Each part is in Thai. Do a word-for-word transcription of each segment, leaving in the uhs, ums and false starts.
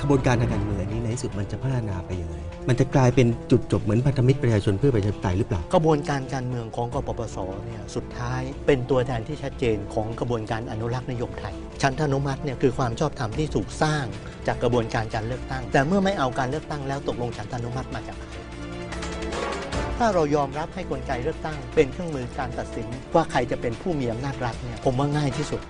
บวนการทางการเมืองนี้ในที่สุดมันจะพัฒนาไปยังไงมันจะกลายเป็นจุดจบเหมือนพันธมิตรประชาชนเพื่อประชาธิปไตยหรือเปล่ากระบวนการการเมืองของกปปสเนี่ยสุดท้ายเป็นตัวแทนที่ชัดเจนของกระบวนการอนุรักษ์นิยมไทยฉันทานุมัติเนี่ยคือความชอบธรรมที่ถูกสร้างจากกระบวนการการเลือกตั้งแต่เมื่อไม่เอาการเลือกตั้งแล้วตกลงฉันทานุมัติมาจากใครถ้าเรายอมรับให้กลไกเลือกตั้งเป็นเครื่องมือการตัดสินว่าใครจะเป็นผู้มีอำนาจรัฐเนี่ยผมว่าง่ายที่สุด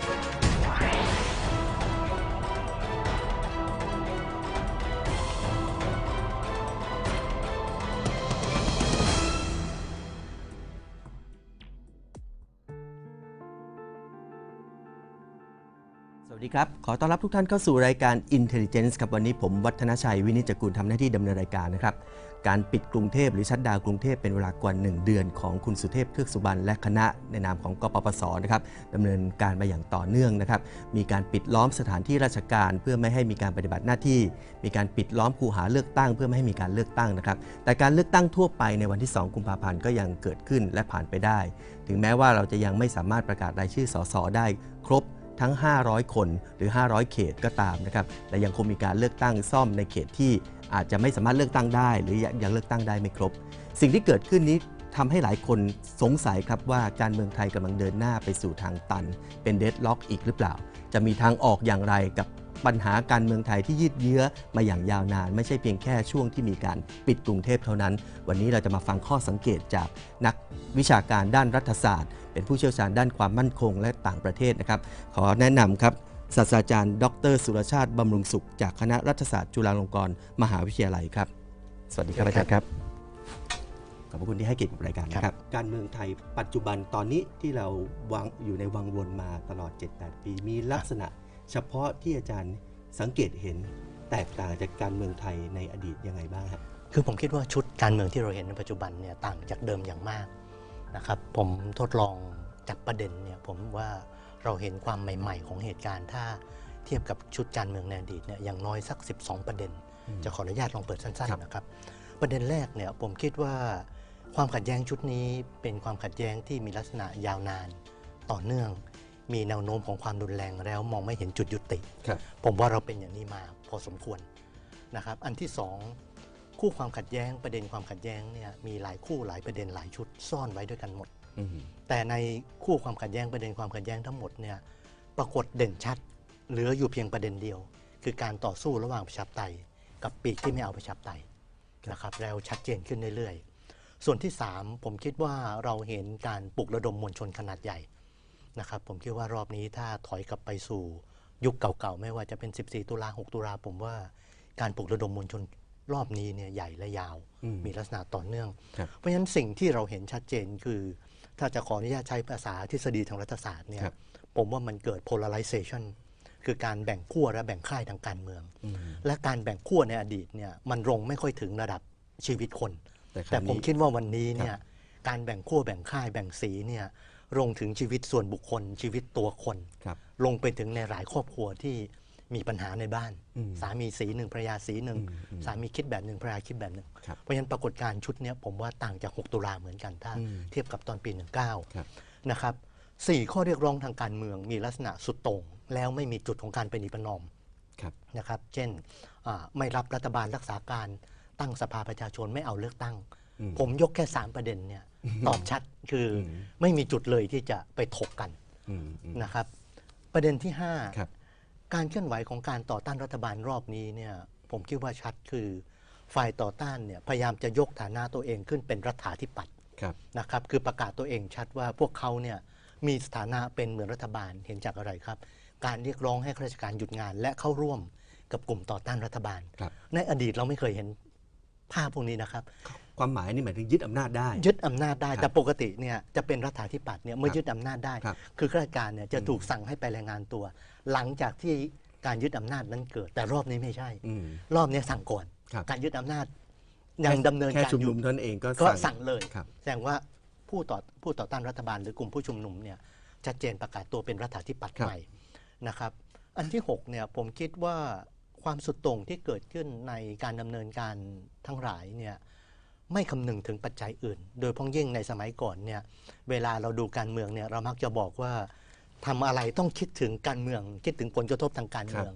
สวัสดีครับขอต้อนรับทุกท่านเข้าสู่รายการ Intelligence ครับวันนี้ผมวัฒนชัยวินิจกุลทำหน้าที่ดำเนินรายการนะครับการปิดกรุงเทพหรือชัตดาวน์กรุงเทพเป็นเวลากว่าหนึ่งเดือนของคุณสุเทพเทือกสุบรรณและคณะในนามของกปปสนะครับดำเนินการมาอย่างต่อเนื่องนะครับมีการปิดล้อมสถานที่ราชการเพื่อไม่ให้มีการปฏิบัติหน้าที่มีการปิดล้อมคูหาเลือกตั้งเพื่อไม่ให้มีการเลือกตั้งนะครับแต่การเลือกตั้งทั่วไปในวันที่สองกุมภาพันธ์ก็ยังเกิดขึ้นและผ่านไปได้ถึงแม้ว่าเราจะยังไม่สามารถประกาศรายชื่อสสได้ครบทั้งห้าร้อยคนหรือห้าร้อยเขตก็ตามนะครับแต่ยังคงมีการเลือกตั้งซ่อมในเขตที่อาจจะไม่สามารถเลือกตั้งได้หรือยังเลือกตั้งได้ไม่ครบสิ่งที่เกิดขึ้นนี้ทำให้หลายคนสงสัยครับว่าการเมืองไทยกำลังเดินหน้าไปสู่ทางตันเป็นเดดล็อกอีกหรือเปล่าจะมีทางออกอย่างไรกับปัญหาการเมืองไทยที่ยืดเยื้อมาอย่างยาวนานไม่ใช่เพียงแค่ช่วงที่มีการปิดกรุงเทพเท่านั้นวันนี้เราจะมาฟังข้อสังเกตจากนักวิชาการด้านรัฐศาสตร์เป็นผู้เชี่ยวชาญด้านความมั่นคงและต่างประเทศนะครับขอแนะนำครับศาสตราจารย์ดรสุรชาติบำรุงสุขจากคณะรัฐศาสตร์จุฬาลงกรณ์มหาวิทยาลัยครับสวัสดีครับอาจารย์ครับขอบคุณที่ให้เกียรติกับรายการนะครับการเมืองไทยปัจจุบันตอนนี้ที่เราวางอยู่ในวังวนมาตลอด เจ็ดแปด ปีมีลักษณะเฉพาะที่อาจารย์สังเกตเห็นแตกต่างจากการเมืองไทยในอดีตยังไงบ้างครับคือผมคิดว่าชุดการเมืองที่เราเห็นในปัจจุบันเนี่ยต่างจากเดิมอย่างมากนะครับผมทดลองจับประเด็นเนี่ยผมว่าเราเห็นความใหม่ๆของเหตุการณ์ถ้าเทียบกับชุดการเมืองในอดีตเนี่ยอย่างน้อยสักสิบสองประเด็นจะขออนุญาตลองเปิดสั้นๆนะครับประเด็นแรกเนี่ยผมคิดว่าความขัดแย้งชุดนี้เป็นความขัดแย้งที่มีลักษณะยาวนานต่อเนื่องมีแนวโน้มของความรุนแรงแล้วมองไม่เห็นจุดยุติผมว่าเราเป็นอย่างนี้มาพอสมควรนะครับอันที่สองคู่ความขัดแย้งประเด็นความขัดแย้งเนี่ยมีหลายคู่หลายประเด็นหลายชุดซ่อนไว้ด้วยกันหมดแต่ในคู่ความขัดแย้งประเด็นความขัดแย้งทั้งหมดเนี่ยปรากฏเด่นชัดเหลืออยู่เพียงประเด็นเดียวคือการต่อสู้ระหว่างประชาธิปไตยกับปีกที่ไม่เอาประชาธิปไตยนะครับแล้วชัดเจนขึ้นเรื่อยๆส่วนที่สามผมคิดว่าเราเห็นการปลุกระดมมวลชนขนาดใหญ่นะครับผมคิดว่ารอบนี้ถ้าถอยกลับไปสู่ยุคเก่าๆไม่ว่าจะเป็นสิบสี่ตุลาหกตุลาผมว่าการปลุกระดมมวลชนรอบนี้เนี่ยใหญ่และยาวมีลักษณะต่อเนื่องเพราะฉะนั้นสิ่งที่เราเห็นชัดเจนคือถ้าจะขออนุญาตใช้ภาษาทฤษฎีทางรัฐศาสตร์เนี่ยผมว่ามันเกิด polarization คือการแบ่งขั้วและแบ่งค่ายทางการเมืองและการแบ่งขั้วในอดีตเนี่ยมันลงไม่ค่อยถึงระดับชีวิตคนแต่ผมคิดว่าวันนี้เนี่ยการแบ่งขั้วแบ่งค่ายแบ่งสีเนี่ยลงถึงชีวิตส่วนบุคคลชีวิตตัวคนลงไปถึงในหลายครอบครัวที่มีปัญหาในบ้านสามีสีหนึ่งภรรยาสีหนึ่งสามีคิดแบบหนึ่งภรรยาคิดแบบหนึ่งเพราะฉะนั้นปรากฏการณ์ชุดนี้ผมว่าต่างจากหกตุลาเหมือนกันถ้าเทียบกับตอนปีหนึ่งเก้านะครับสี่ข้อเรียกร้องทางการเมืองมีลักษณะสุดโต่งแล้วไม่มีจุดของการเป็นประนอมนะครับเช่นไม่รับรัฐบาลรักษาการตั้งสภาประชาชนไม่เอาเลือกตั้งผมยกแค่สามประเด็นเนี่ยตอบชัดคือไม่มีจุดเลยที่จะไปถกกันนะครับประเด็นที่ห้าการเคลื่อนไหวของการต่อต้านรัฐบาลรอบนี้เนี่ยผมคิดว่าชัดคือฝ่ายต่อต้านเนี่ยพยายามจะยกฐานะตัวเองขึ้นเป็นรัฐาธิปัตย์นะครับคือประกาศตัวเองชัดว่าพวกเขาเนี่ยมีสถานะเป็นเหมือนรัฐบาลเห็นจากอะไรครับการเรียกร้องให้ข้าราชการหยุดงานและเข้าร่วมกับกลุ่มต่อต้านรัฐบาลในอดีตเราไม่เคยเห็นภาพพวกนี้นะครับความหมายนี่หมายถึงยึดอำนาจได้ยึดอำนาจได้แต่ปกติเนี่ยจะเป็นรัฐาธิปัตย์เนี่ยเมื่อยึดอำนาจได้คือข้าราชการเนี่ยจะถูกสั่งให้ไปรายงานตัวหลังจากที่การยึดอำนาจนั้นเกิดแต่รอบนี้ไม่ใช่รอบนี้สั่งก่อนการยึดอำนาจยังดำเนินการอยู่นั่นเองก็สั่งเลยแสดงว่าผู้ต่อผู้ต่อต้านรัฐบาลหรือกลุ่มผู้ชุมนุมเนี่ยชัดเจนประกาศตัวเป็นรัฐาธิปัตย์ใหม่นะครับอันที่หกเนี่ยผมคิดว่าความสุดโต่งที่เกิดขึ้นในการดำเนินการทั้งหลายเนี่ยไม่คำนึงถึงปัจจัยอื่นโดยพ้องยิ่งในสมัยก่อนเนี่ยเวลาเราดูการเมืองเนี่ยเรามักจะบอกว่าทำอะไรต้องคิดถึงการเมืองคิดถึงผลกระทบทางการเมือง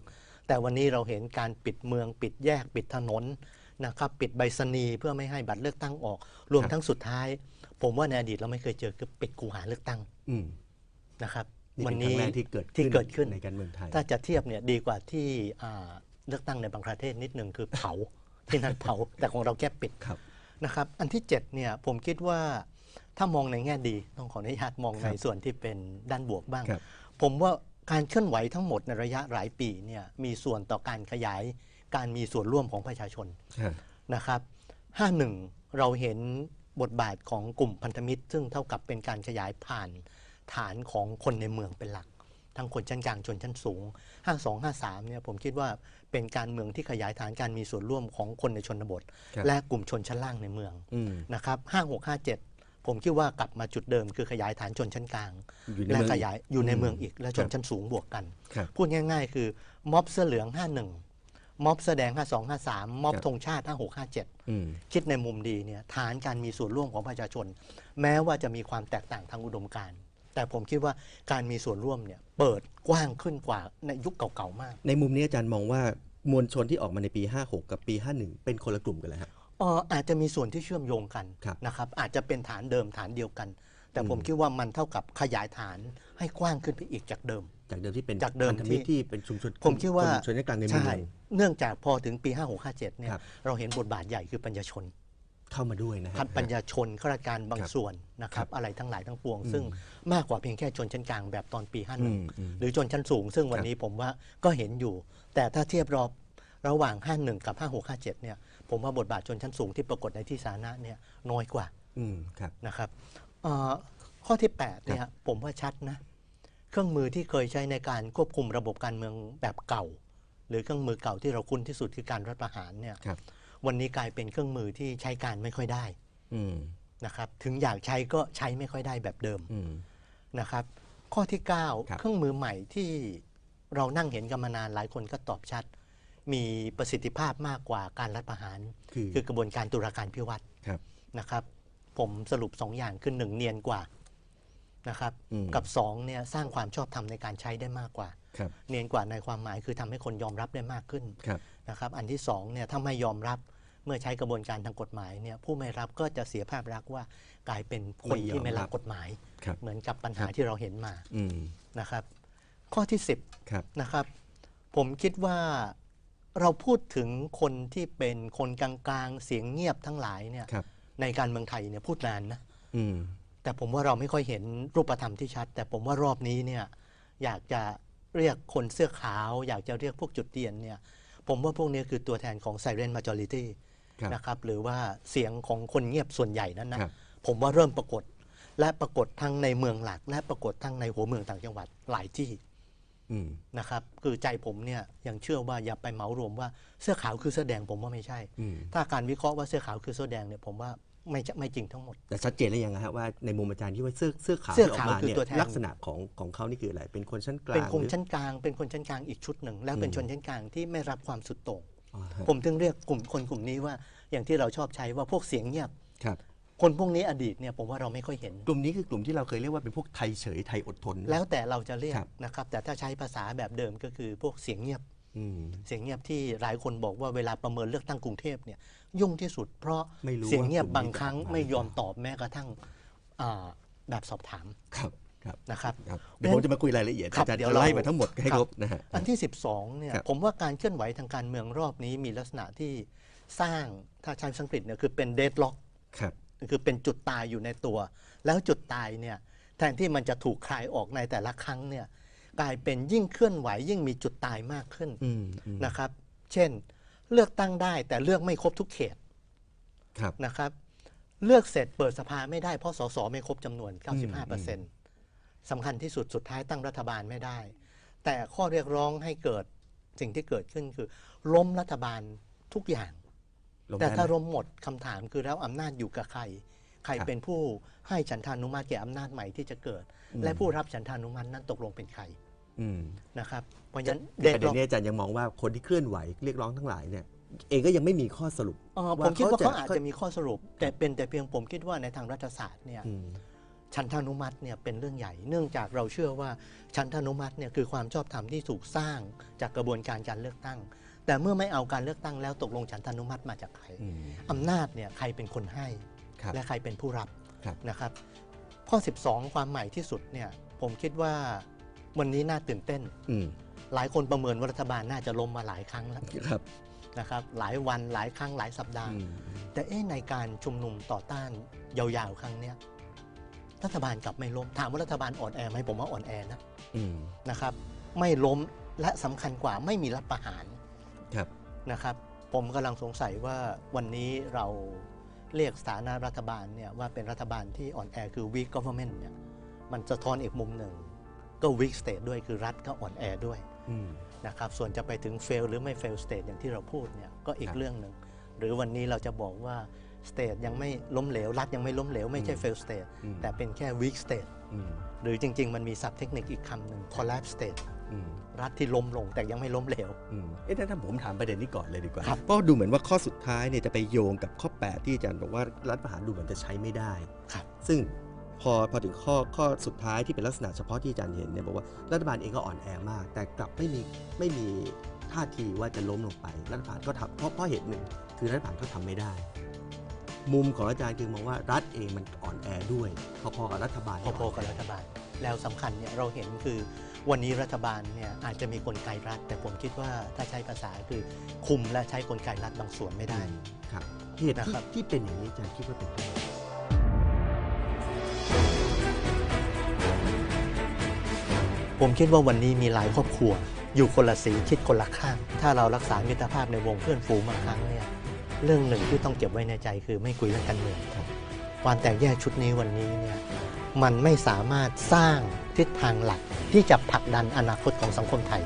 แต่วันนี้เราเห็นการปิดเมืองปิดแยกปิดถนนนะครับปิดใบสนีย์เพื่อไม่ให้บัตรเลือกตั้งออกรวมทั้งสุดท้าย ผมว่าในอดีตเราไม่เคยเจอคือปิดคูหาเลือกตั้งนะครับวันนี้ที่เกิดที่เกิดขึ้นในการเมืองไทยถ้าจะเทียบเนี่ยดีกว่าที่เลือกตั้งในบางประเทศนิดนึงคือเผา ที่นั่นเผาแต่ของเราแค่ปิดนะครับอันที่เจ็ดเนี่ยผมคิดว่าถ้ามองในแง่ดีต้องขออนุญาตมองในส่วนที่เป็นด้านบวกบ้างผมว่าการเคลื่อนไหวทั้งหมดในระยะหลายปีเนี่ยมีส่วนต่อการขยายการมีส่วนร่วมของประชาชนนะครับห้าหนึ่งเราเห็นบทบาทของกลุ่มพันธมิตรซึ่งเท่ากับเป็นการขยายผ่านฐานของคนในเมืองเป็นหลักทั้งคนชั้นกลางชนชั้นสูงห้าสอง ห้าสามเนี่ยผมคิดว่าเป็นการเมืองที่ขยายฐานการมีส่วนร่วมของคนในชนบทและกลุ่มชนชั้นล่างในเมืองนะครับห้าหก ห้าเจ็ดผมคิดว่ากลับมาจุดเดิมคือขยายฐานชนชั้นกลางและขยายอยู่ในเมืองอีกและชนชั้นสูงบวกกันพูดง่ายๆคือม็อบเสื้อเหลืองห้าหนึ่งม็อบแสดงห้าสอง ห้าสามม็อบธงชาติห้าหก ห้าเจ็ดคิดในมุมดีเนี่ยฐานการมีส่วนร่วมของประชาชนแม้ว่าจะมีความแตกต่างทางอุดมการณ์แต่ผมคิดว่าการมีส่วนร่วมเนี่ยเปิดกว้างขึ้นกว่าในยุคเก่าๆมากในมุมนี้อาจารย์มองว่ามวลชนที่ออกมาในปีห้าหกกับปีห้าหนึ่งเป็นคนละกลุ่มกันเลยฮะอ๋ออาจจะมีส่วนที่เชื่อมโยงกันนะครับอาจจะเป็นฐานเดิมฐานเดียวกันแต่ผมคิดว่ามันเท่ากับขยายฐานให้กว้างขึ้นไปอีกจากเดิมจากเดิมที่เป็นจากเดิมที่ที่เป็นชุมชนผมคิดว่าชนชั้นกลางในเมืองเนื่องจากพอถึงปีห้าหก ห้าเจ็ดเนี่ยเราเห็นบทบาทใหญ่คือปัญญาชนเข้ามาด้วยนะครับปัญญาชนข้าราชการบางส่วนนะครับอะไรทั้งหลายทั้งปวงซึ่งมากกว่าเพียงแค่ชนชั้นกลางแบบตอนปีห้าหนึ่งหรือชนชั้นสูงซึ่งวันนี้ผมว่าก็เห็นอยู่แต่ถ้าเทียบรอบระหว่างห้าหนึ่งกับห้าหก ห้าเจ็ดเนี่ยผมว่าบทบาทชนชั้นสูงที่ปรากฏในที่สาธารณะเนี่ยน้อยกว่านะครับข้อที่แปดเนี่ยผมว่าชัดนะเครื่องมือที่เคยใช้ในการควบคุมระบบการเมืองแบบเก่าหรือเครื่องมือเก่าที่เราคุ้นที่สุดคือการรัฐประหารเนี่ยวันนี้กลายเป็นเครื่องมือที่ใช้การไม่ค่อยได้นะครับถึงอยากใช้ก็ใช้ไม่ค่อยได้แบบเดิมนะครับข้อที่เก้าเครื่องมือใหม่ที่เรานั่งเห็นกันมานานหลายคนก็ตอบชัดมีประสิทธิภาพมากกว่าการรัฐประหารคือกระบวนการตุลาการพิวัตรนะครับผมสรุปสองอย่างคือหนึ่งเนียนกว่านะครับกับสองเนี่ยสร้างความชอบธรรมในการใช้ได้มากกว่าเนียนกว่าในความหมายคือทำให้คนยอมรับได้มากขึ้นนะครับอันที่สองเนี่ยถ้าไม่ยอมรับเมื่อใช้กระบวนการทางกฎหมายเนี่ยผู้ไม่รับก็จะเสียภาพลักษณ์ว่ากลายเป็นคนที่ไม่รับกฎหมายเหมือนกับปัญหาที่เราเห็นมานะครับข้อที่สิบนะครับผมคิดว่าเราพูดถึงคนที่เป็นคนกลางๆเสียงเงียบทั้งหลายเนี่ยในการเมืองไทยเนี่ยพูดนานนะแต่ผมว่าเราไม่ค่อยเห็นรูปธรรมที่ชัดแต่ผมว่ารอบนี้เนี่ยอยากจะเรียกคนเสื้อขาวอยากจะเรียกพวกจุดเทียนเนี่ยผมว่าพวกนี้คือตัวแทนของ Silent Majority นะครับหรือว่าเสียงของคนเงียบส่วนใหญ่นั้นนะผมว่าเริ่มปรากฏและปรากฏทั้งในเมืองหลักและปรากฏทั้งในหัวเมืองต่างจังหวัดหลายที่นะครับคือใจผมเนี่ยยังเชื่อว่าอย่าไปเหมารวมว่าเสื้อขาวคือเสื้อแดงผมว่าไม่ใช่ถ้าการวิเคราะห์ว่าเสื้อขาวคือเสื้อแดงเนี่ยผมว่าไม่ไม่จริงทั้งหมดแต่ชัดเจนแล้วยังไงครับว่าในมุมอาจารย์ที่ว่าเสื้อเสื้อขาวที่ออกมาเนี่ยลักษณะของของเขานี่คืออะไรเป็นคนชั้นกลางเป็นคนชั้นกลางเป็นคนชั้นกลางอีกชุดหนึ่งแล้วเป็นชนชั้นกลางที่ไม่รับความสุดโต่งผมถึงเรียกกลุ่มคนกลุ่มนี้ว่าอย่างที่เราชอบใช้ว่าพวกเสียงเงียบคนพวกนี้อดีตเนี่ยผมว่าเราไม่ค่อยเห็นกลุ่มนี้คือกลุ่มที่เราเคยเรียกว่าเป็นพวกไทยเฉยไทยอดทนแล้วแต่เราจะเรียกนะครับแต่ถ้าใช้ภาษาแบบเดิมก็คือพวกเสียงเงียบเสียงเงียบที่หลายคนบอกว่าเวลาประเมินเลือกตั้งกรุงเทพเนี่ยยุ่งที่สุดเพราะเสียงเงียบบางครั้งไม่ยอมตอบแม้กระทั่งแบบสอบถามนะครับเดี๋ยวผมจะมาคุยรายละเอียดอาจารย์จะไล่มาทั้งหมดให้ครบนะฮะอันที่สิบสองเนี่ยผมว่าการเคลื่อนไหวทางการเมืองรอบนี้มีลักษณะที่สร้างถ้าใช้ภาษาอังกฤษเนี่ยคือเป็นเดดล็อกคือเป็นจุดตายอยู่ในตัวแล้วจุดตายเนี่ยแทนที่มันจะถูกคลายออกในแต่ละครั้งเนี่ยกลายเป็นยิ่งเคลื่อนไหวยิ่งมีจุดตายมากขึ้นนะครับเช่นเลือกตั้งได้แต่เลือกไม่ครบทุกเขตนะครับเลือกเสร็จเปิดสภาไม่ได้เพราะสสไม่ครบจำนวน เก้าสิบห้าเปอร์เซ็นต์ สำคัญที่สุดสุดท้ายตั้งรัฐบาลไม่ได้แต่ข้อเรียกร้องให้เกิดสิ่งที่เกิดขึ้นคือล้มรัฐบาลทุกอย่างแต่ถ้าล้มหมดคำถามคือแล้วอำนาจอยู่กับใครใครเป็นผู้ให้ฉันทานุมัติแก่อำนาจใหม่ที่จะเกิดและผู้รับฉันทานุมัตินั้นตกลงเป็นใครนะครับเพราะฉะนั้นเด็กนี้อาจารย์ยังมองว่าคนที่เคลื่อนไหวเรียกร้องทั้งหลายเนี่ยเองก็ยังไม่มีข้อสรุปผมคิดว่าเขาอาจจะมีข้อสรุปแต่เป็นแต่เพียงผมคิดว่าในทางรัฐศาสตร์เนี่ยฉันทานุมัติเนี่ยเป็นเรื่องใหญ่ เนื่องจากเราเชื่อว่าฉันทานุมัติเนี่ยคือความชอบธรรมที่ถูกสร้างจากกระบวนการการเลือกตั้ง แต่เมื่อไม่เอาการเลือกตั้งแล้วตกลงฉันทานุมัติมาจากใครอืมอำนาจเนี่ยใครเป็นคนให้ครับและใครเป็นผู้รับครับนะครับ ข้อ สิบสอง ความใหม่ที่สุดเนี่ยผมคิดว่าวันนี้น่าตื่นเต้นอืมหลายคนประเมินว่ารัฐบาลน่าจะล้มมาหลายครั้งแล้วครับนะครับหลายวันหลายครั้งหลายสัปดาห์อืมแต่เอ๊ะในการชุมนุมต่อต้านยาวๆครั้งเนี้ยรัฐบาลกลับไม่ล้มถามว่ารัฐบาลอ่อนแอไหมผมว่าอ่อนแอนะอืมนะครับไม่ล้มและสำคัญกว่าไม่มีรัฐประหารครับนะครับผมกำลังสงสัยว่าวันนี้เราเรียกสถานะรัฐบาลเนี่ยว่าเป็นรัฐบาลที่อ่อนแอคือ weak government เนี่ยมันสะท้อนอีกมุมหนึ่งก็ weak state ด้วยคือรัฐก็อ่อนแอด้วยอืมนะครับส่วนจะไปถึง fail หรือไม่ fail state อย่างที่เราพูดเนี่ยก็อีคกรับเรื่องหนึ่งหรือวันนี้เราจะบอกว่า state ยังไม่ล้มเหลวรัฐยังไม่ล้มเหลวไม่ใช่อืม fail state อืมแต่เป็นแค่ weak state อืมหรือจริง ๆ มันมีศัพท์เทคนิคอีกคำหนึ่ง collapse state อืมรัฐที่ล้มลงแต่ยังไม่ล้มเหลวอืมเอ๊ะถ้าผมถามประเด็นนี้ก่อนเลยดีกว่าครับเพราะดูเหมือนว่าข้อสุดท้ายเนี่ยจะไปโยงกับข้อ แปด ที่อาจารย์บอกว่ารัฐประหารดูเหมือนจะใช้ไม่ได้ครับซึ่งพอพอถึงข้อข้อสุดท้ายที่เป็นลักษณะเฉพาะที่อาจารย์เห็นเนี่ยบอกว่ารัฐบาลเองก็อ่อนแอมาก แต่กลับไม่มีไม่มีท่าทีว่าจะล้มลงไปรัฐบาลก็ทำเพราะเพราะเหตุหนึ่งคือรัฐบาลก็ทำไม่ได้ มุมของอาจารย์คือมองว่ารัฐเองมันอ่อนแอด้วยพอๆกับรัฐบาลพอๆกับรัฐบาลแล้วสำคัญเนี่ยเราเห็นคือวันนี้รัฐบาลเนี่ยอาจจะมีกลไกรัฐ แต่ผมคิดว่าถ้าใช้ภาษาคือคุมและใช้กลไกรัฐบางส่วนไม่ได้อืมครับเหตุนะที่ครับที่เป็นอย่างนี้อาจารย์คิดว่าเป็นเพราะอะไรผมคิดว่าวันนี้มีหลายครอบครัว อยู่คนละสีคิดคนละข้าง ถ้าเรารักษามิตรภาพในวงเพื่อนฝูงบางครั้งเนี่ยเรื่องหนึ่งที่ต้องเก็บไว้ในใจคือไม่คุยเรื่องการเมืองครับความแตกแยกชุดนี้วันนี้เนี่ยมันไม่สามารถสร้างทิศทางหลักที่จะผลักดันอนาคตของสังคมไทย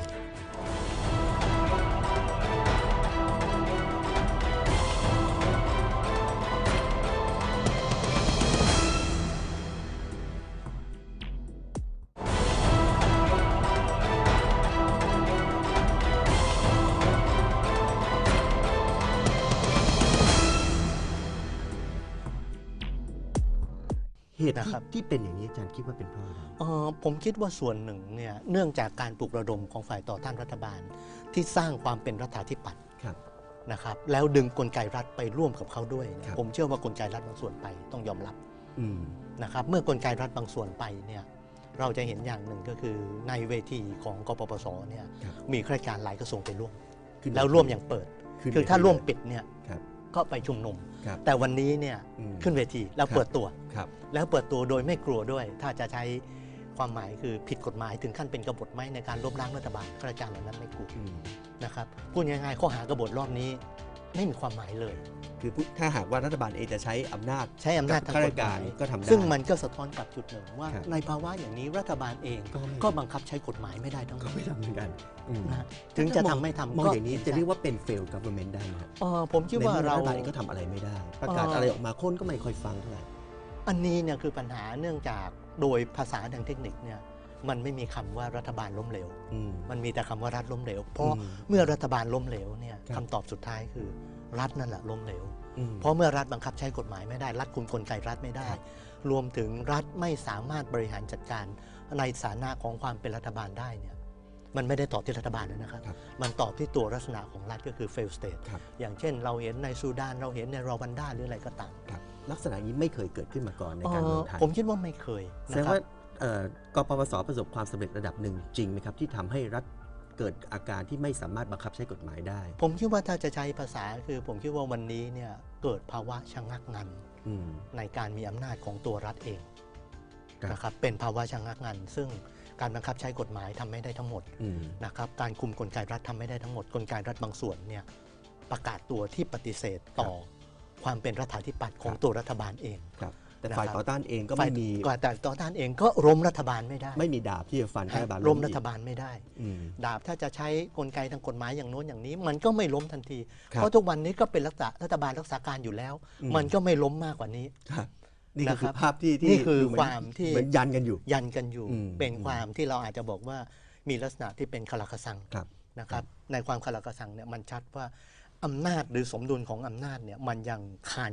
เหตุนะที่ครับที่เป็นอย่างนี้อาจารย์คิดว่าเป็นเพราะอะไรเอ่อผมคิดว่าส่วนหนึ่งเนี่ยเนื่องจากการปลุกระดมของฝ่ายต่อต้านรัฐบาล ที่สร้างความเป็นรัฐาธิปัตย์ครับนะครับแล้วดึงกลไกรัฐไปร่วมกับเขาด้วยเนี่ยครับผมเชื่อว่ากลไกรัฐบางส่วนไปต้องยอมรับอืมนะครับเมื่อกลไกรัฐบางส่วนไปเนี่ยเราจะเห็นอย่างหนึ่งก็คือในเวทีของกปปสเนี่ยครับมีข้าราชการหลายกระทรวงไปร่วมขึ้นแล้วร่วมอย่างเปิดขึ้นคือเวทีถ้าร่วมเลยปิดเนี่ยครับก็ไปชุมนุมครับแต่วันนี้เนี่ยอืมขึ้นเวทีแล้วครับเปิดตัวครับแล้วเปิดตัวโดยไม่กลัวด้วย ถ้าจะใช้ความหมายคือผิดกฎหมายถึงขั้นเป็นกบฏไหมในการล้มล้างรัฐบาลข้าราชการเหล่านั้นไม่กลัวอืมนะครับพูดง่ายๆข้อหากบฏรอบนี้ไม่มีความหมายเลยคือผู้ถ้าหากว่ารัฐบาลเองจะใช้อำนาจใช้อำนาจทางข้าก ราฎชหการมายก็ทำได้ซึ่งมันก็สะท้อนกลับจุดหนึ่งว่าครับในภาวะอย่างนี้รัฐบาลเองก็ไม่ก็บังคับใช้กฎหมายไม่ได้ทั้งหมก็ดไม่ทำเหมือนกันอืมนะถึงจะทำไม่ทำมองก็อย่างนี้จะเรียกว่าเป็น fail government ได้ไหมครับเอ่อผมคิดว่าในมื่อเรารัฐบาลเองก็ทำอะไรไม่ได้ ประกาศเอ่อออะไรออกมาคนก็ไม่ค่อยฟังเท่าไหร่อันนี้เนี่ยคือปัญหาเนื่องจากโดยภาษาทางเทคนิคเนี่ยมันไม่มีคำว่ารัฐบาลล้มเหลวอืมมันมีแต่คำว่ารัฐล้มเหลว เพราะอืมเมื่อรัฐบาลล้มเหลวเนี่ยครับคำตอบสุดท้ายคือรัฐนั่นแหละล้มเหลวอืมเพราะเมื่อรัฐบังคับใช้กฎหมายไม่ได้รัฐคุมกลไกรัฐไม่ได้ครับรวมถึงรัฐไม่สามารถบริหารจัดการในฐานะของความเป็นรัฐบาลได้เนี่ยมันไม่ได้ตอบที่รัฐบาลนะครับครับมันตอบที่ตัวลักษณะของรัฐก็คือ fail state ครับอย่างเช่นเราเห็นในซูดานเราเห็นในรวันดาหรืออะไรก็ตามครับลักษณะนี้ไม่เคยเกิดขึ้นมาก่อนในการเมืองไทยผมคิดว่าไม่เคยแสนะดงครับว่าเอ่อกปปสประสบความสำเร็จระดับหนึ่งจริงไหมครับที่ทำให้รัฐเกิดอาการที่ไม่สามารถบังคับใช้กฎหมายได้ผมคิดว่าถ้าจะใช้ภาษาคือผมคิดว่าวันนี้เนี่ยเกิดภาวะชะงักงันอืมในการมีอำนาจของตัวรัฐเองครับนะครับเป็นภาวะชะงักงัน ซึ่งการบังคับใช้กฎหมายทำไม่ได้ทั้งหมดอืมนะครับการคุมกลไกรัฐทำไม่ได้ทั้งหมดกลไกรัฐบางส่วนเนี่ยประกาศตัวที่ปฏิเสธต่อความเป็นรัฐาธิปัตย์ของครับตัวรัฐบาลเองครับแต่นะครับฝ่ายต่อต้านเองก็ไม่มีฝ่ายแต่ต่อต้านเองก็ล้มรัฐบาลไม่ได้ไม่มีดาบที่จะฟันรัฐบาลล้มรัอีกฐบาลไม่ได้อืมดาบถ้าจะใช้กลไกทางกฎหมายอย่างโน้นอย่างนี้ มันก็ไม่ล้มทันทีครับเพราะทุกวันนี้ก็เป็นรัฐรัฐบาลรักษาการอยู่แล้วอืมมันก็ไม่ล้มมากกว่านี้ครับนี่ก็นะคคืรัอบ ภาพที่ที่นี่คือดูเหนความที่เหมือนยันกันอยู่ยันกันอยู่อืมเป็นความที่เราอาจจะบอกว่ามีลักษณะที่เป็นคาราคาซังครับนะครับในความคาราคาซังเนี่ยมันชัดว่าอำนาจหรือสมดุลของอำนาจเนี่ยมันยังคานกัน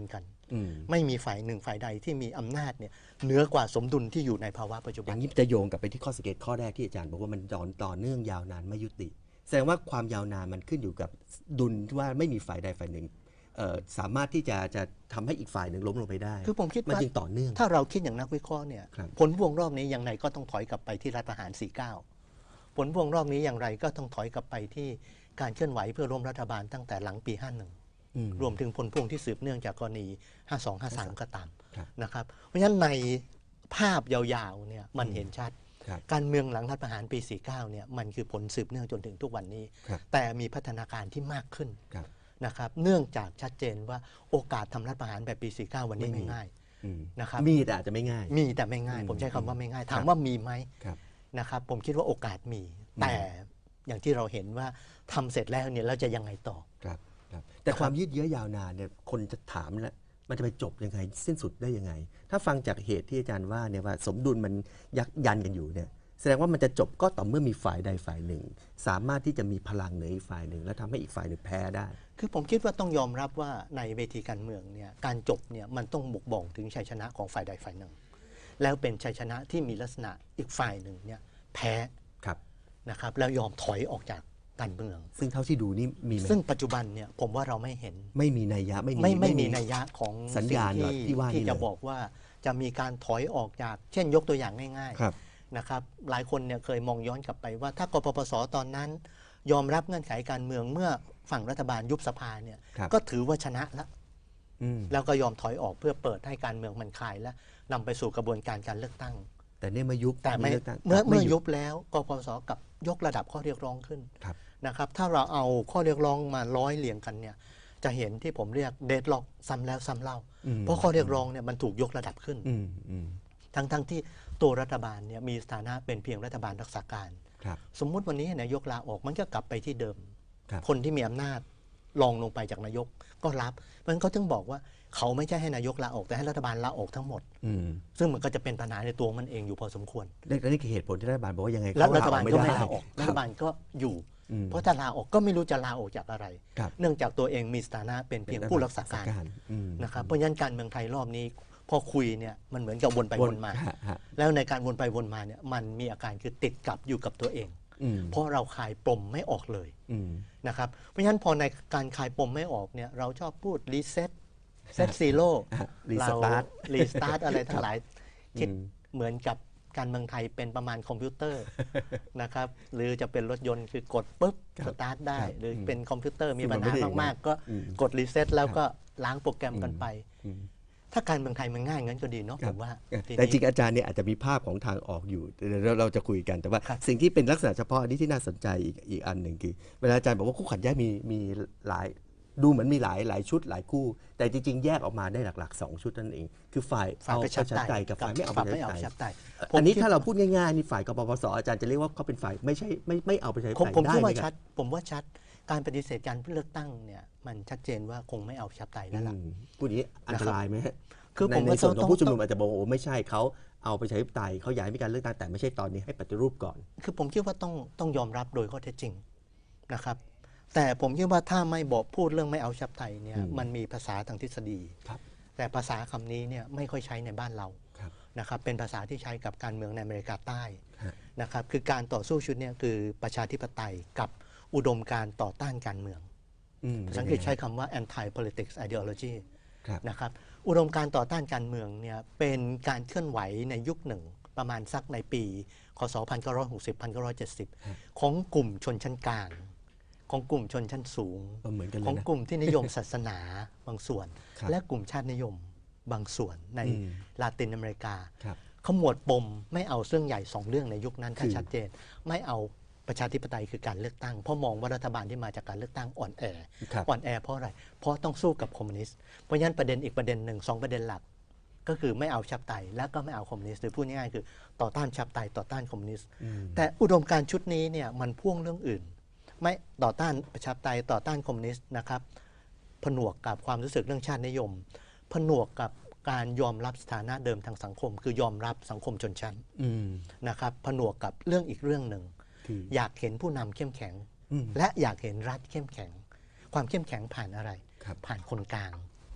อืมไม่มีฝ่ายหนึ่งฝ่ายใดที่มีอำนาจเนี่ยเหนือกว่าสมดุลที่อยู่ในภาวะปัจจุอบันย่างนี้จะโยงกลับไปที่ข้อสังเกตข้อแรกที่อาจารย์บอกว่ามันต่อต่อเนื่องยาวนานไม่ยุติ แสดงว่าความยาวนานมันขึ้นอยู่กับดุลที่ว่าไม่มีฝ่ายใดฝ่ายหนึ่งเอ่อสามารถที่จะจะทำให้อีกฝ่ายหนึ่งล้มลงไปได้คือผมคิดมันว่าจึงต่อเนื่องถ้าเราคิดอย่างนักวิเคราะห์เนี่ยครับผลพวงรอบนี้อย่างไรก็ต้องถอยกลับไปที่รัฐประหาร สี่สิบเก้า ผลพวงรอบนี้อย่างไรก็ต้องถอยกลับไปที่การเคลื่อนไหวเพื่อล้มรัฐบาลตั้งแต่หลังปี ห้าสิบเอ็ดอืมรวมถึงผลพวงที่สืบเนื่องจากกรณี ห้าสอง ห้าสาม ก็ตามครับนะครับ เพราะฉะนั้นในภาพยาวๆเนี่ยมันเห็นชัดครับการเมืองหลังรัฐประหารปี สี่สิบเก้า เนี่ยมันคือผลสืบเนื่องจนถึงทุกวันนี้ครับแต่มีพัฒนาการที่มากขึ้นครับนะครับ เนื่องจากชัดเจนว่าโอกาสทำรัฐประหารแบบปี สี่สิบเก้า วันนี้ไม่มีไม่ง่ายอืมนะครับมีแต่อาจจะไม่ง่ายมีแต่ไม่ง่ายอืมผมใช้คำว่าไม่ง่ายครัถาบมว่ามีไหมครับนะครับ ผมคิดว่าโอกาสมีอืมแต่อย่างที่เราเห็นว่าทำเสร็จแล้วเนี่ยเราจะยังไงต่อครับครับแต่ความยืดเยื้อยาวนานเนี่ยคนจะถามแล้วมันจะไปจบยังไงสิ้นสุดได้ยังไง ถ้าฟังจากเหตุที่อาจารย์ว่าเนี่ยว่าสมดุลมันยักยันกันอยู่เนี่ยแสดงว่ามันจะจบก็ต่อเมื่อมีฝ่ายใดฝ่ายหนึ่ง สามารถที่จะมีพลังเหนืออีกฝ่ายหนึ่ง แล้วทำให้อีกฝ่ายหนึ่งแพ้ได้คือผมคิดว่าต้องยอมรับว่าในเวทีการเมืองเนี่ยการจบเนี่ยมันต้องบ่งบอกถึงชัยชนะของฝ่ายใดฝ่ายหนึ่ง แล้วเป็นชัยชนะที่มีลักษณะอีกฝ่ายหนึ่งเนี่ยแพ้ครับนะครับแล้วยอมถอยออกจากการเมืองซึ่งเท่าที่ดูนี่มีไหมซึ่งปัจจุบันเนี่ยผมว่าเราไม่เห็นไม่มีนัยยะไม่มีไม่ไม่มีนัยยะของสัญญาณสิ่งแบบที่ว่านี่ที่จะเลยบอกว่าจะมีการถอยออกจากเช่นยกตัวอย่างง่ายครับๆนะครับหลายคนเนี่ยเคยมองย้อนกลับไปว่าถ้ากปปสตอนนั้น ยอมรับเงื่อนไขการเมืองเมื่อฝั่งรัฐบาลยุบสภาเนี่ยครับก็ถือว่าชนะแล้วอืมแล้วก็ยอมถอยออกเพื่อเปิดให้การเมืองมันคลายและนำไปสู่กระบวนการการเลือกตั้งแต่เนี่ยมายุบแต่ไม่ลืกตั้งเมื่อไเมื่อยุบแล้วกปปสกับยกระดับข้อเรียกร้องขึ้นครับนะครับถ้าเราเอาข้อเรียกร้องมาร้อยเรียงกันเนี่ยจะเห็นที่ผมเรียกเดดล็อกซ้ำแล้วซ้ำเล่าอืมเพราะข้อเรียกร้องเนี่ยมันถูกยกระดับขึ้นอืมอืมทั้งทั้งที่ตัวรัฐบาลเนี่ยมีสถานะเป็นเพียงรัฐบาลรักษาการครับสมมุติวันนี้นายกลาออกมันก็กลับไปที่เดิมครับคนที่มีอำนาจรองลงไปจากนายกก็รับมันก็ถึงบอกว่าเขาไม่ใช่ให้นายกลาออกแต่ให้รัฐบาลลาออกทั้งหมดอืมซึ่งมันก็จะเป็นปัญหาในตัวมันเองอยู่พอสมควรและนี่คือเหตุผลที่รัฐบาลบอกว่ายังไงแล้วเขรัฐบาลก็ไม่ด้ลาออกครับฐบาลก็อยู่อืมเพราะถ้าลาออกก็ไม่รู้จะลาออกจากอะไรครับเนื่องจากตัวเองมีสถานะเป็นเพียงผู้รักษาการอืมนะครับเพราะฉะนั้นการเมืองไทยรอบนี้พอคุยเนี่ยมันเหมือนกับวนไปวนมาฮะฮะแล้วในการวนไปวนมาเนี่ยมันมีอาการคือติดกับอยู่กับตัวเองอืมเพราะเราคลายปมไม่ออกเลยอืมนะครับเพราะฉะนั้นพอในการคลายปมไม่ออกเนี่ยเราชอบพูดรีเซ็ตเซตซีโร่รีสเราตาร์ทรีสตาร์ทอะไรทั้งหลายคิดอืมเหมือนกับการเมืองไทยเป็นประมาณคอมพิวเตอร์ นะครับหรือจะเป็นรถยนต์คือกดปุ๊บคสรับตาร์ทได้ครับหรืออมเป็นคอมพิวเตอร์มีซึ่งมัปันญไม่หาได้อย่างนั้นมากๆ ก็อืมกดรีเซ็ตแล้วครับก็ล้างโปรแกรมกันไปอืมถ้าการเมืองไทยมันง่ายงั้นก็ดีเนาะคผรับมว่าทีแต่นี้จริงอาจารย์เนี่ยอาจจะมีภาพของทางออกอยู่เดี๋ยวเราจะคุยกันแต่ว่าครับสิ่งที่เป็นลักษณะเฉพาะอันนี้ที่น่าสนใจอีกอีกอันหนึ่งคือ เวลาอาจารย์บอกว่าคู่ขัดแย้งมีมีหลายดูเหมือนมีหลายหลายชุดหลายคู่ แต่จริงๆ แยกออกมาได้หลักๆสองชุดนั่นเอง คือฝ่ายฝ่ายเอาประปชาระชาธิปไตยกับฝ่ายไม่เอาประชาธิไม่เอาปประไตชาย ธิปไตยอันนี้ผมคิดถ้าเราพูดง่ายๆนี่ฝ่ายกปปสอาจารย์จะเรียกว่าเขาเป็นฝ่ายไม่ใช่ไม่ไม่เอาประชาธิปผมไตยผมได้คิดไหมว่าคชัรัดบผมว่าชัดการปฏิเสธการเลือกตั้งเนี่ยมันชัดเจนว่าคงไม่เอาประชาธิปไตยแล้วล่ะอืมพูดอย่างนี้อันตรายไหมฮะคือในผมในว่าส่วนขต้อองงผู้ชุมนุต้มองอาจจะบอกว่าโอ้ไม่ใช่เขาเอาประชาธิปไตยเขาอยากให้มีการเลือกตั้งแต่ไม่ใช่ตอนนี้ให้ปฏิรูปก่อนคือผมคิดว่าต้องต้องยอมรับโดยข้อเท็จจริงนะครับ แต่ผมคิดว่าถ้าไม่บอกพูดเรื่องไม่เอาประชาธิปไตยเนี่ยอืมมันมีภาษาทางทฤษฎีครับแต่ภาษาคำนี้เนี่ยไม่ค่อยใช้ในบ้านเราครับนะครับเป็นภาษาที่ใช้กับการเมืองในอเมริกาใต้ฮะนะครับคือการต่อสู้ชุดเนี้คือประชาธิปไตยกับอุดมการณ์ต่อต้านการเมืองอืมภาษาอังกฤษใช้คำว่า anti politics ideology ครับนะครับอุดมการณ์ต่อต้านการเมืองเนี่ยเป็นการเคลื่อนไหวในยุคหนึ่ง ประมาณสักในปีคศหนึ่งเก้าหกศูนย์ หนึ่งเก้าเจ็ดศูนย์ ของกลุ่มชนชั้นกลาง ของกลุ่มชนชั้นสูงก็เหมือนกันเลขอย งนะกลุ่มที่นิยมศาสนาบางส่วนครับและกลุ่มชาตินิยมบางส่วนในอืมลาตินอเมริกาครับขมวดปมไม่เอาเรื่องใหญ่สองเรื่องในยุคนั้นถ้าคือชัดเจน ไม่เอาประชาธิปไตยคือการเลือกตั้งเพราะมองว่ารัฐบาลที่มาจากการเลือกตั้งอ่อนแอครับอ่อนแอเพราะอะไร เพราะต้องสู้กับคอมมิวนิสต์เพราะฉะนั้นประเด็นอีกประเด็นหนึ่งสองประเด็นหลัก ก็คือไม่เอาประชาธิปไตยและก็ไม่เอาคอมมิวนิสต์หรือพูดง่ายๆคือต่อต้านประชาธิปไตยต่อต้านคอมมิวนิสต์อืมแต่อุดมการณ์ชุดนี้เนี่ยมันพ่วงเรื่องอื่น ไม่ต่อต้านประชาธิปไตยต่อต้านคอมมิวนิสต์นะครับผนวกกับความรู้สึกเรื่องชาตินิยม ผนวกกับการยอมรับสถานะเดิมทางสังคม คือยอมรับสังคมชนชั้นอืมนะครับผนวกกับเรื่องอีกเรื่องหนึ่งคืออยากเห็นผู้นำเข้มแข็งอืมและอยากเห็นรัฐเข้มแข็ง ความเข้มแข็งผ่านอะไรครับผ่านคนกลาง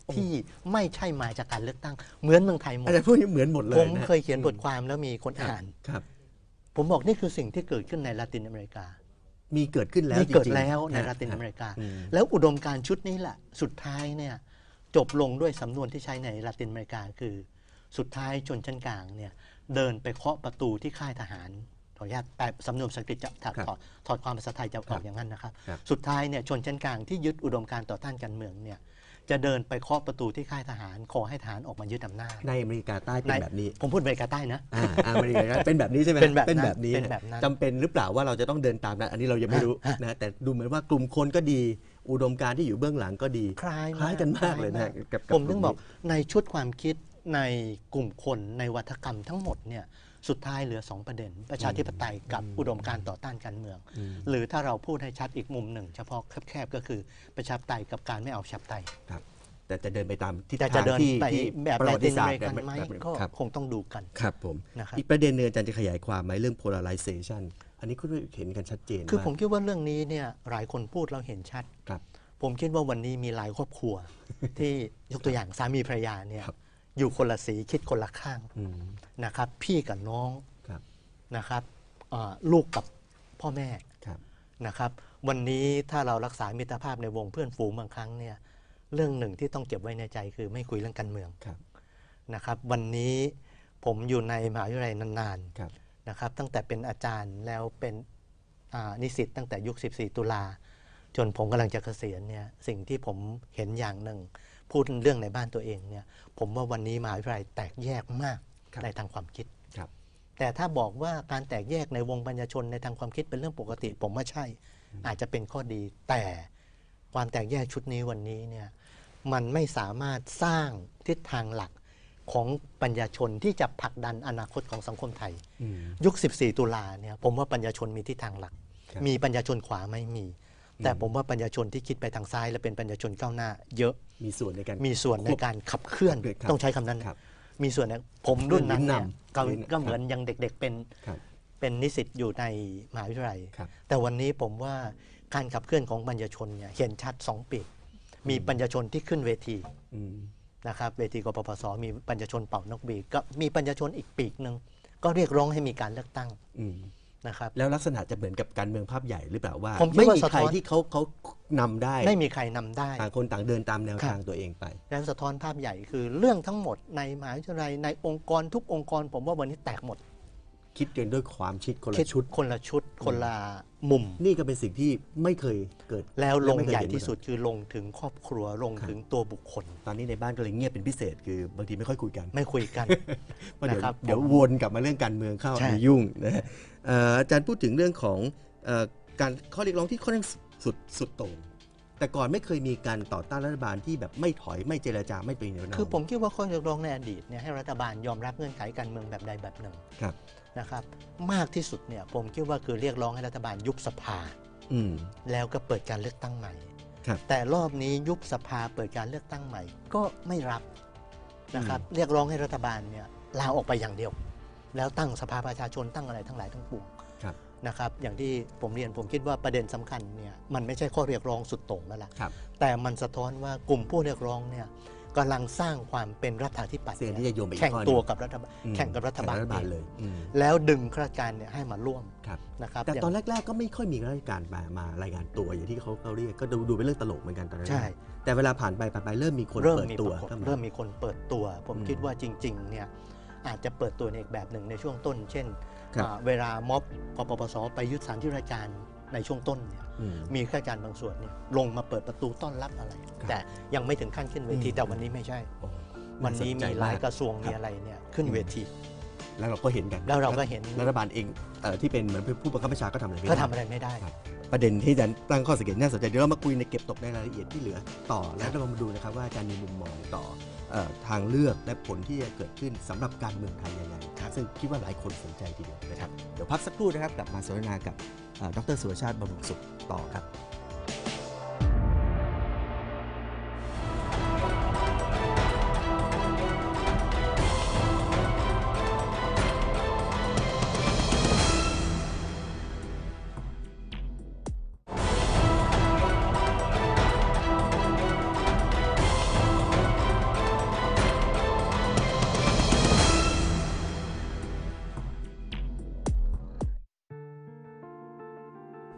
ที่ไม่ใช่มาจากการเลือกตั้งเหมือนเมืองไทยหมดอาจารย์พูดนี้เหมือนหมดเลยผมนะเคยเขียนบทความแล้วมีคนอ่านครับผมบอกนี่คือสิ่งที่เกิดขึ้นในลาตินอเมริกามีเกิดขึ้นแล้วมีเกิดจริงๆแล้วในฮะลาตินอเมริกาอืมแล้วอุดมการณ์ชุดนี้แหละสุดท้ายเนี่ยจบลงด้วยสำนวนที่ใช้ในลาตินอเมริกาคือสุดท้ายชนชั้นกลางเนี่ยเดินไปเคาะประตูที่ค่ายทหารขออนุญาตแปลสำนวนภาษาอังกฤษจะถอดถอดถอดความภาษาไทยจะออกอย่างนั้นนะครับครับสุดท้ายเนี่ยชนชั้นกลางที่ยึดอุดมการณ์ต่อต้านการเมืองเนี่ยจะเดินไปเคาะประตูที่ค่ายทหารขอให้ทหารออกมายึดอำนาจในอเมริกาใต้เป็นแบบนี้ผมพูดอเมริกาใต้นะอ่าอเมริกาใต้เป็นแบบนี้ใช่ไหมเป็นแบบนั้นเป็นแบบนี้เป็นแบบนั้นจำเป็นหรือเปล่าว่าเราจะต้องเดินตามนั้นอันนี้เรายังไม่รู้ฮะนะแต่ดูเหมือนว่ากลุ่มคนก็ดี อุดมการณ์ที่อยู่เบื้องหลังก็ดีคล้ายคล้ายกันมากเลยนะคล้กับผมถึงลุ่บอกในชุดความคิดในกลุ่มคนในวัฒกรรมทั้งหมดเนี่ยสุดท้ายเหลือสองประเด็น ประชาธิปไตยกับอุดมการณ์ต่อต้านการเมืองอืมหรือถ้าเราพูดให้ชัดอีกมุมหนึ่ง เฉพาะแคบๆก็คือประชาธิปไตยกับการไม่เอาประชาธิปไตยครับแต่จะเดินไปตามทิศแต่ทาจะงเดินที่ไปที่แบบประลาวัติตินอศาสเมตริร์กันแบบไหมแบบก็ครับคงต้องดูกันครับผมนะครับอีกประเด็นหนึงอาจารย์จะขยายความไหมเรื่อง polarization อันนี้คุณเห็นกันชัดเจนคือมากผมคิดว่าเรื่องนี้เนี่ยหลายคนพูดเราเห็นชัดครับผมคิดว่าวันนี้มีหลายครอบครัว ที่ยกตัวอย่างสามีภรรยาเนี่ยครับอยู่คนละสีคิดคนละข้างอืมนะครับ พี่กับน้องครับนะครับเอ่อลูกกับพ่อแม่ครับนะครับวันนี้ถ้าเรารักษามิตรภาพในวงเพื่อนฝูงบางครั้งเนี่ยเรื่องหนึ่งที่ต้องเก็บไว้ในใจคือไม่คุยเรื่องการเมืองครับนะครับวันนี้ผมอยู่ในมหาวิทยาลัยนานครับๆนะครับตั้งแต่เป็นอาจารย์แล้วเป็นอ่านิสิตตั้งแต่ยุค สิบสี่ ตุลาจนผมกำลังจะเกษียณเนี่ยสิ่งที่ผมเห็นอย่างหนึ่ง พูดเรื่องในบ้านตัวเองเนี่ยผมว่าวันนี้มหาวิทยาลัยแตกแยกมากครับในทางความคิดครับแต่ถ้าบอกว่าการแตกแยกในวงปัญญาชนในทางความคิดเป็นเรื่องปกติ ผมว่าใช่ อาจจะเป็นข้อดี แต่ความแตกแยกชุดนี้วันนี้เนี่ยมันไม่สามารถสร้างทิศทางหลักของปัญญาชนที่จะผลักดันอนาคตของสังคมไทยอืมยุค สิบสี่ ตุลาเนี่ยผมว่าปัญญาชนมีทิศทางหลักครับมีปัญญาชนขวาไม่มี แต่ผมว่าปัญญาชนที่คิดไปทางซ้าย และเป็นปัญญาชนก้าวหน้า เยอะมีส่วนในการมีส่วนในการขับเคลื่อนครับต้องใช้คำนั้นครับมีส่วนนะผมรุ่นนั้นเนี่ยรุ่นนำก็รุ่นก็เหมือนยังเด็กๆเป็นครับเป็นนิสิตอยู่ในมหาวิทยาลัยครับแต่วันนี้ผมว่าการขับเคลื่อนของปัญญาชนเนี่ยเห็นชัดสองปีกมีปัญญาชนที่ขึ้นเวทีอืมนะครับเวทีกปปสมีปัญญาชนเป่านกบีก็มีปัญญาชนอีกปีกหนึ่งก็เรียกร้องให้มีการเลือกตั้งอืมนะครับแล้วลักษณะจะเหมือนกับการเมืองภาพใหญ่หรือเปล่าว่าผมคิดไม่ว่ามีสะท้ใครอนที่เขาเขานำได้ไม่มีใครนำได้ต่างคนต่างเดินตามแนวครับทางตัวเองไปนั้นสะท้อนภาพใหญ่คือเรื่องทั้งหมดในมหาวิทยาลัยในองค์กรทุกองค์กร ผมว่าวันนี้แตกหมดคิดกันด้วยความคิดคนคิละดชุดคนละชุด คนละมุมนี่ก็เป็นสิ่งที่ไม่เคยเกิดแล้วลงไม่เคยใหญ่เนที่มาก่อนสุดคือลงถึงครอบครัวลงครับถึงตัวบุคคลตอนนี้ในบ้านก็เลยเงียบเป็นพิเศษ คือบางทีไม่ค่อยคุยกันไม่คุยกันเพราะเดี๋ยวนะครับเดี๋ยวผมวนกลับมาเรื่องการเมืองเข้าใช่ในยุ่งนะฮะเอ่ออาจารย์พูดถึงเรื่องของเอ่อการข้อเรียกร้องที่ค่อนข้างสุดสุดโต่งแต่ก่อนไม่เคยมีการต่อต้านรัฐบาลที่แบบไม่ถอยไม่เจรจาไม่เป็นแนวนอนคือผมคิดว่าข้อเรียกร้องในอดีตเนี่ยให้รัฐบาลยอมรับเงื่อนไขการเมืองแบบใดแบบหนึ่งครับนะครับมากที่สุดเนี่ยผมคิดว่าคือเรียกร้องให้รัฐบาลยุบสภาอืมแล้วก็เปิดการเลือกตั้งใหม่ครับแต่รอบนี้ยุบสภาเปิดการเลือกตั้งใหม่ ก็ไม่รับนะครับเรียกร้องให้รัฐบาลเนี่ยลาออกไปอย่างเดียว แล้วตั้งสภาประชาชนตั้งอะไรทั้งหลายทั้งปวงครับนะครับอย่างที่ผมเรียนผมคิดว่าประเด็นสำคัญเนี่ยมันไม่ใช่ข้อเรียกร้องสุดโต่งแล้วล่ะครับแต่มันสะท้อนว่ากลุ่มผู้เรียกร้องเนี่ยกำลังสร้างความเป็นรัฐาธิปัตย์เสียงที่จะโยงไปอีกแข่งข้อหนึ่งตัวกับรัฐบาลอืมแข่งกับรัฐบาลแข่งกับรัฐบาลเองเลยอืมแล้วดึงข้าราชการเนี่ยให้มาร่วมครับนะครับแต่ย่างตอนแรก ๆ ก็ไม่ค่อยมีข้าราชการมามารายงานตัวอย่างที่เขาเขาเรียกก็ดูดูเป็นเรื่องตลกเหมือนกันตอนแรกใช่แต่เวลาผ่านไปผ่านไปเริ่มมีคนเริ่มเปิดมีตัวปรากฏเข้ามาเริ่มมีคนเปิดตัว ผมอืมคิดว่าจริงๆเนี่ยอาจจะเปิดตัวในอีกแบบหนึ่งในช่วงต้น เช่นครับอ่าเวลาม็อบกปปสไปยึดสถานที่ราชการในช่วงต้นเนี่ยอืมมีข้าราชการบางส่วนเนี่ยลงมาเปิดประตูต้อนรับอะไรครับแต่ยังไม่ถึงขั้นขึ้นเวทีอืมแต่วันนี้ไม่ใช่โอ้วันนี้าสใจมีหลายกกระทรวงครับมีอะไรเนี่ยขึ้นเวทีแล้วเราก็เห็นกันแล้วเราก็เห็นรัฐบาลเองเอ่อที่เป็นเหมือนผู้บังคับบัญชาก็ทำอะไรไม่ก็ได้ทำอะไรไม่ได้ครับ ประเด็นที่อาจารย์ตั้งข้อสังเกตน่าสนใจเดี๋ยวเรามาคุยในเก็บตกในรายละเอียดที่เหลือต่อแล้วเรามาดูนะครับว่าอาจารย์มีมุมมองต่อเอ่อทางเลือกและผลที่จะเกิดขึ้นสำหรับการเมืองไทยยังไงซึ่งคิดว่าหลายคนสนใจทีเดียวนะครับเดี๋ยวพักสักครู่นะครับกลับมาสนทนากับเอ่อดรสุรชาติบำรุงสุขต่อครับ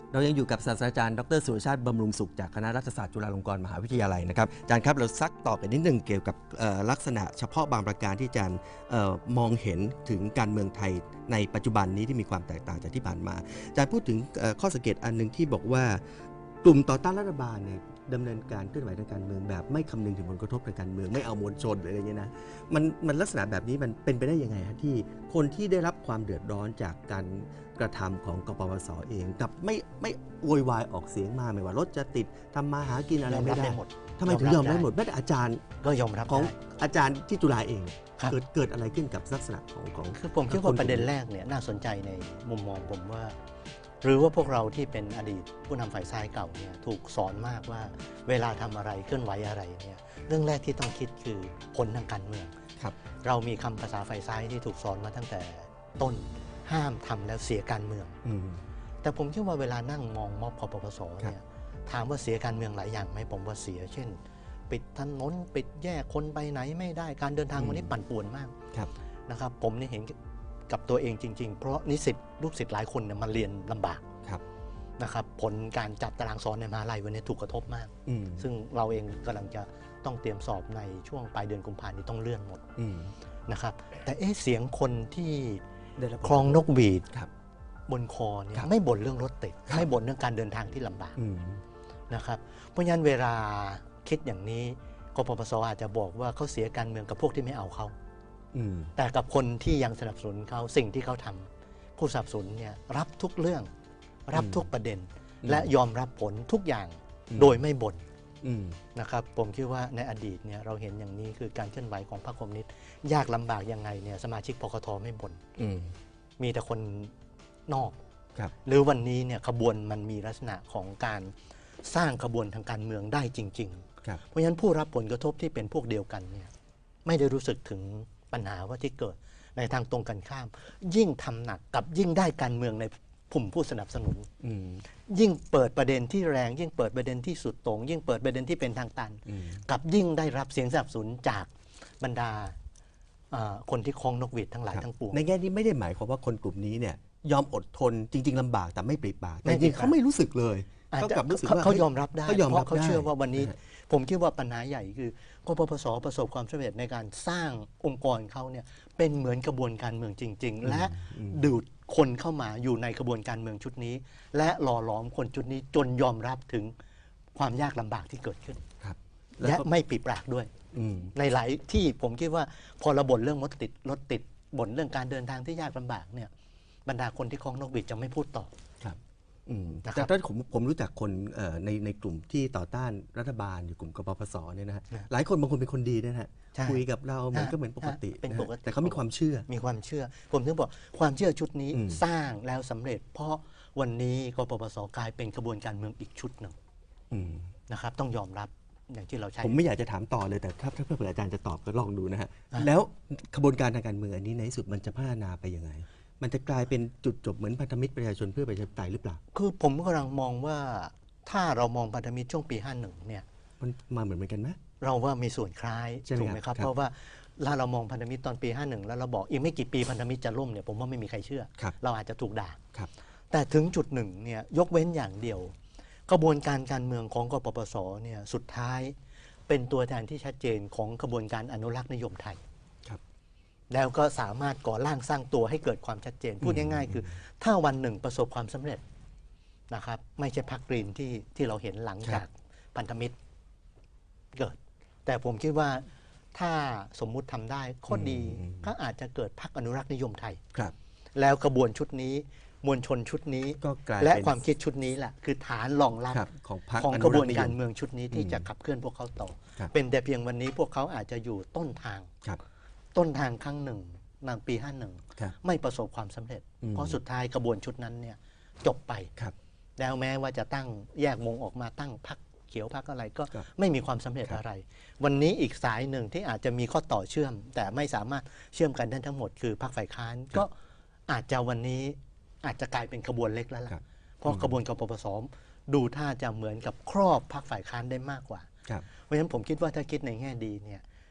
เรายังอยู่กับศาสตราจารย์ดรสุรชาติบำรุงสุขจากคณะรัฐศาสตร์จุฬาลงกรณ์มหาวิทยาลัยนะครับอาจารย์ครับเราซักต่อไปนิดหนึ่งเกี่ยวกับลักษณะเฉพาะบางประการที่อาจารย์มองเห็นถึงการเมืองไทยในปัจจุบันนี้ที่มีความแตกต่างจากที่ผ่านมาอาจารย์พูดถึงข้อสังเกตอันหนึ่งที่บอกว่ากลุ่มต่อต้านรัฐบาลเนี่ยดำเนินการเคลื่อนไหวทางการเมืองแบบไม่คำนึงถึงผลกระทบทางการเมืองไม่เอามวลชนหรืออะไรเงี้ยนะมันมันลักษณะแบบนี้มันเป็นไปได้ยังไงฮะที่คนที่ได้รับความเดือดร้อนจากการกระทำของกปปสเองกับไม่ไม่โวยวายออกเสียงมาไม่ว่ารถจะติดทำมาหากินอะไรไม่ได้ทำไมถึงยอมได้หมดแม้แต่อาจารย์ก็ยอมรับของอาจารย์ที่จุฬาเองเกิดเกิดอะไรขึ้นกับลักษณะของของคือผมคิดว่าประเด็นแรกเนี่ยน่าสนใจในมุมมองผมว่าหรือว่าพวกเราที่เป็นอดีตผู้นำฝ่ายซ้ายเก่าเนี่ยถูกสอนมากว่าเวลาทำอะไรเคลื่อนไหวอะไรเนี่ยเรื่องแรกที่ต้องคิดคือผลทางการเมืองครับเรามีคำภาษาฝ่ายซ้ายที่ถูกสอนมาตั้งแต่ต้นห้ามทำแล้วเสียการเมืองแต่ผมคิดว่าเวลานั่งมองม็อบกปปสเนี่ยถามว่าเสียการเมืองหลายอย่างไหมผมว่าเสียเช่นปิดถนนปิดแยกคนไปไหนไม่ได้การเดินทางวันนี้ปั่นป่วนมากนะครับผมนี่เห็นกับตัวเองจริงๆเพราะนิสิตลูกศิษย์หลายคนเนี่ยมาเรียนลำบากนะครับผลการจัดตารางสอนในมหาลัยวันนี้ถูกกระทบมากซึ่งเราเองกำลังจะต้องเตรียมสอบในช่วงปลายเดือนกุมภาพันธ์นี้ต้องเลื่อนหมดนะครับแต่เอ๊ะเสียงคนที่คลองนกหวีดบนคอเนี่ยไม่บ่นเรื่องรถติดไม่บ่นเรื่องการเดินทางที่ลำบากนะครับเพราะฉะนั้นเวลาคิดอย่างนี้กปปสอาจจะบอกว่าเขาเสียการเมืองกับพวกที่ไม่เอาเขาแต่กับคนที่ยังสนับสนุนเขาสิ่งที่เขาทำผู้สนับสนุนเนี่ยรับทุกเรื่องรับทุกประเด็นและยอมรับผลทุกอย่างโดยไม่บ่นนะครับผมคิดว่าในอดีตเนี่ยเราเห็นอย่างนี้คือการเคลื่อนไหวของพรรคคอมมิวนิสต์ยากลำบากยังไงเนี่ยสมาชิกปกทไม่บ่นมีแต่คนนอกหรือวันนี้เนี่ยขบวนมันมีลักษณะของการสร้างขบวนทางการเมืองได้จริงๆเพราะฉะนั้นผู้รับผลกระทบที่เป็นพวกเดียวกันเนี่ยไม่ได้รู้สึกถึงปัญหาว่าที่เกิดในทางตรงกันข้ามยิ่งทำหนักกับยิ่งได้การเมืองในกลุ่มผู้สนับสนุนยิ่งเปิดประเด็นที่แรงยิ่งเปิดประเด็นที่สุดโต่งยิ่งเปิดประเด็นที่เป็นทางตันกับยิ่งได้รับเสียงสนับสนุนจากบรรดาคนที่คล้องนกหวีดทั้งหลายทั้งปวงในแง่นี้ไม่ได้หมายความว่าคนกลุ่มนี้เนี่ยยอมอดทนจริงๆลำบากแต่ไม่ปริปากแต่จริงเขาไม่รู้สึกเลยเขากลับรู้สึกว่าเขายอมรับได้เพราะเขาเชื่อว่าวันนี้ผมคิดว่าปัญหาใหญ่คือกปปสประสบความสำเร็จในการสร้างองค์กรเขาเนี่ยเป็นเหมือนกระบวนการเมืองจริงๆและดูดคนเข้ามาอยู่ในกระบวนการเมืองชุดนี้และหล่อหลอมคนชุดนี้จนยอมรับถึงความยากลำบากที่เกิดขึ้นและไม่ปิดปากด้วยในหลายที่ผมคิดว่าพอเราบ่นเรื่องรถติดรถติดบ่นเรื่องการเดินทางที่ยากลำบากเนี่ยบรรดาคนที่คล้องนกหวีดจะไม่พูดต่อแต่ถ้าผมผมรู้จักคนในในกลุ่มที่ต่อต้านรัฐบาลอยู่กลุ่มกปปสเนี่ยนะฮะหลายคนบางคนเป็นคนดีนะฮะคุยกับเรามันก็เหมือนปกติแต่เขามีความเชื่อมีความเชื่อผมถึงบอกความเชื่อชุดนี้สร้างแล้วสำเร็จเพราะวันนี้กปปสกลายเป็นกระบวนการเมืองอีกชุดหนึ่งนะครับต้องยอมรับอย่างที่เราใช้ผมไม่อยากจะถามต่อเลยแต่ถ้าถ้าเพื่อนอาจารย์จะตอบก็ลองดูนะฮะแล้วกระบวนการทางการเมืองอันนี้ในที่สุดมันจะพัฒนาไปยังไงมันจะกลายเป็นจุดจบเหมือนพันธมิตรประชาชนเพื่อประชาธิปไตยหรือเปล่าคือผมกำลังมองว่าถ้าเรามองพันธมิตรช่วงปีห้าสิบเอ็ดเนี่ยมันมาเหมือนกันไหมเราว่ามีส่วนคล้ายถูกไหมครับเพราะว่าถ้าเรามองพันธมิตรตอนปีห้าสิบเอ็ดแล้วเราบอกอีกไม่กี่ปีพันธมิตรจะล่มเนี่ยผมว่าไม่มีใครเชื่อเราอาจจะถูกด่าแต่ถึงจุดหนึ่งเนี่ยยกเว้นอย่างเดียวกระบวนการการเมืองของกปปสเนี่ยสุดท้ายเป็นตัวแทนที่ชัดเจนของกระบวนการอนุรักษ์นิยมไทยแล้วก็สามารถก่อร่างสร้างตัวให้เกิดความชัดเจนพูดง่ายๆคือถ้าวันหนึ่งประสบความสำเร็จนะครับไม่ใช่พรรคกรีนที่ที่เราเห็นหลังจากพันธมิตรเกิดแต่ผมคิดว่าถ้าสมมุติทำได้ข้อดีก็อาจจะเกิดพรรคอนุรักษ์นิยมไทยแล้วกระบวนชุดนี้มวลชนชุดนี้และความคิดชุดนี้แหละคือฐานรองรับของกระบวนการเมืองชุดนี้ที่จะขับเคลื่อนพวกเขาต่อเป็นแต่เพียงวันนี้พวกเขาอาจจะอยู่ต้นทางต้นทางครั้งหนึ่งในปีห้าสิบเอ็ดไม่ประสบความสำเร็จเพราะสุดท้ายกระบวนชุดนั้นเนี่ยจบไปแล้วแม้ว่าจะตั้งแยกวงออกมาตั้งพรรคเขียวพรรคอะไรก็ไม่มีความสำเร็จอะไรวันนี้อีกสายหนึ่งที่อาจจะมีข้อต่อเชื่อมแต่ไม่สามารถเชื่อมกันได้ทั้งหมดคือพรรคฝ่ายค้านก็อาจจะวันนี้อาจจะกลายเป็นขบวนเล็กแล้วล่ะเพราะกระบวนกปปสดูท่าจะเหมือนกับครอบพรรคฝ่ายค้านได้มากกว่าเพราะฉะนั้นผมคิดว่าถ้าคิดในแง่ดีเนี่ย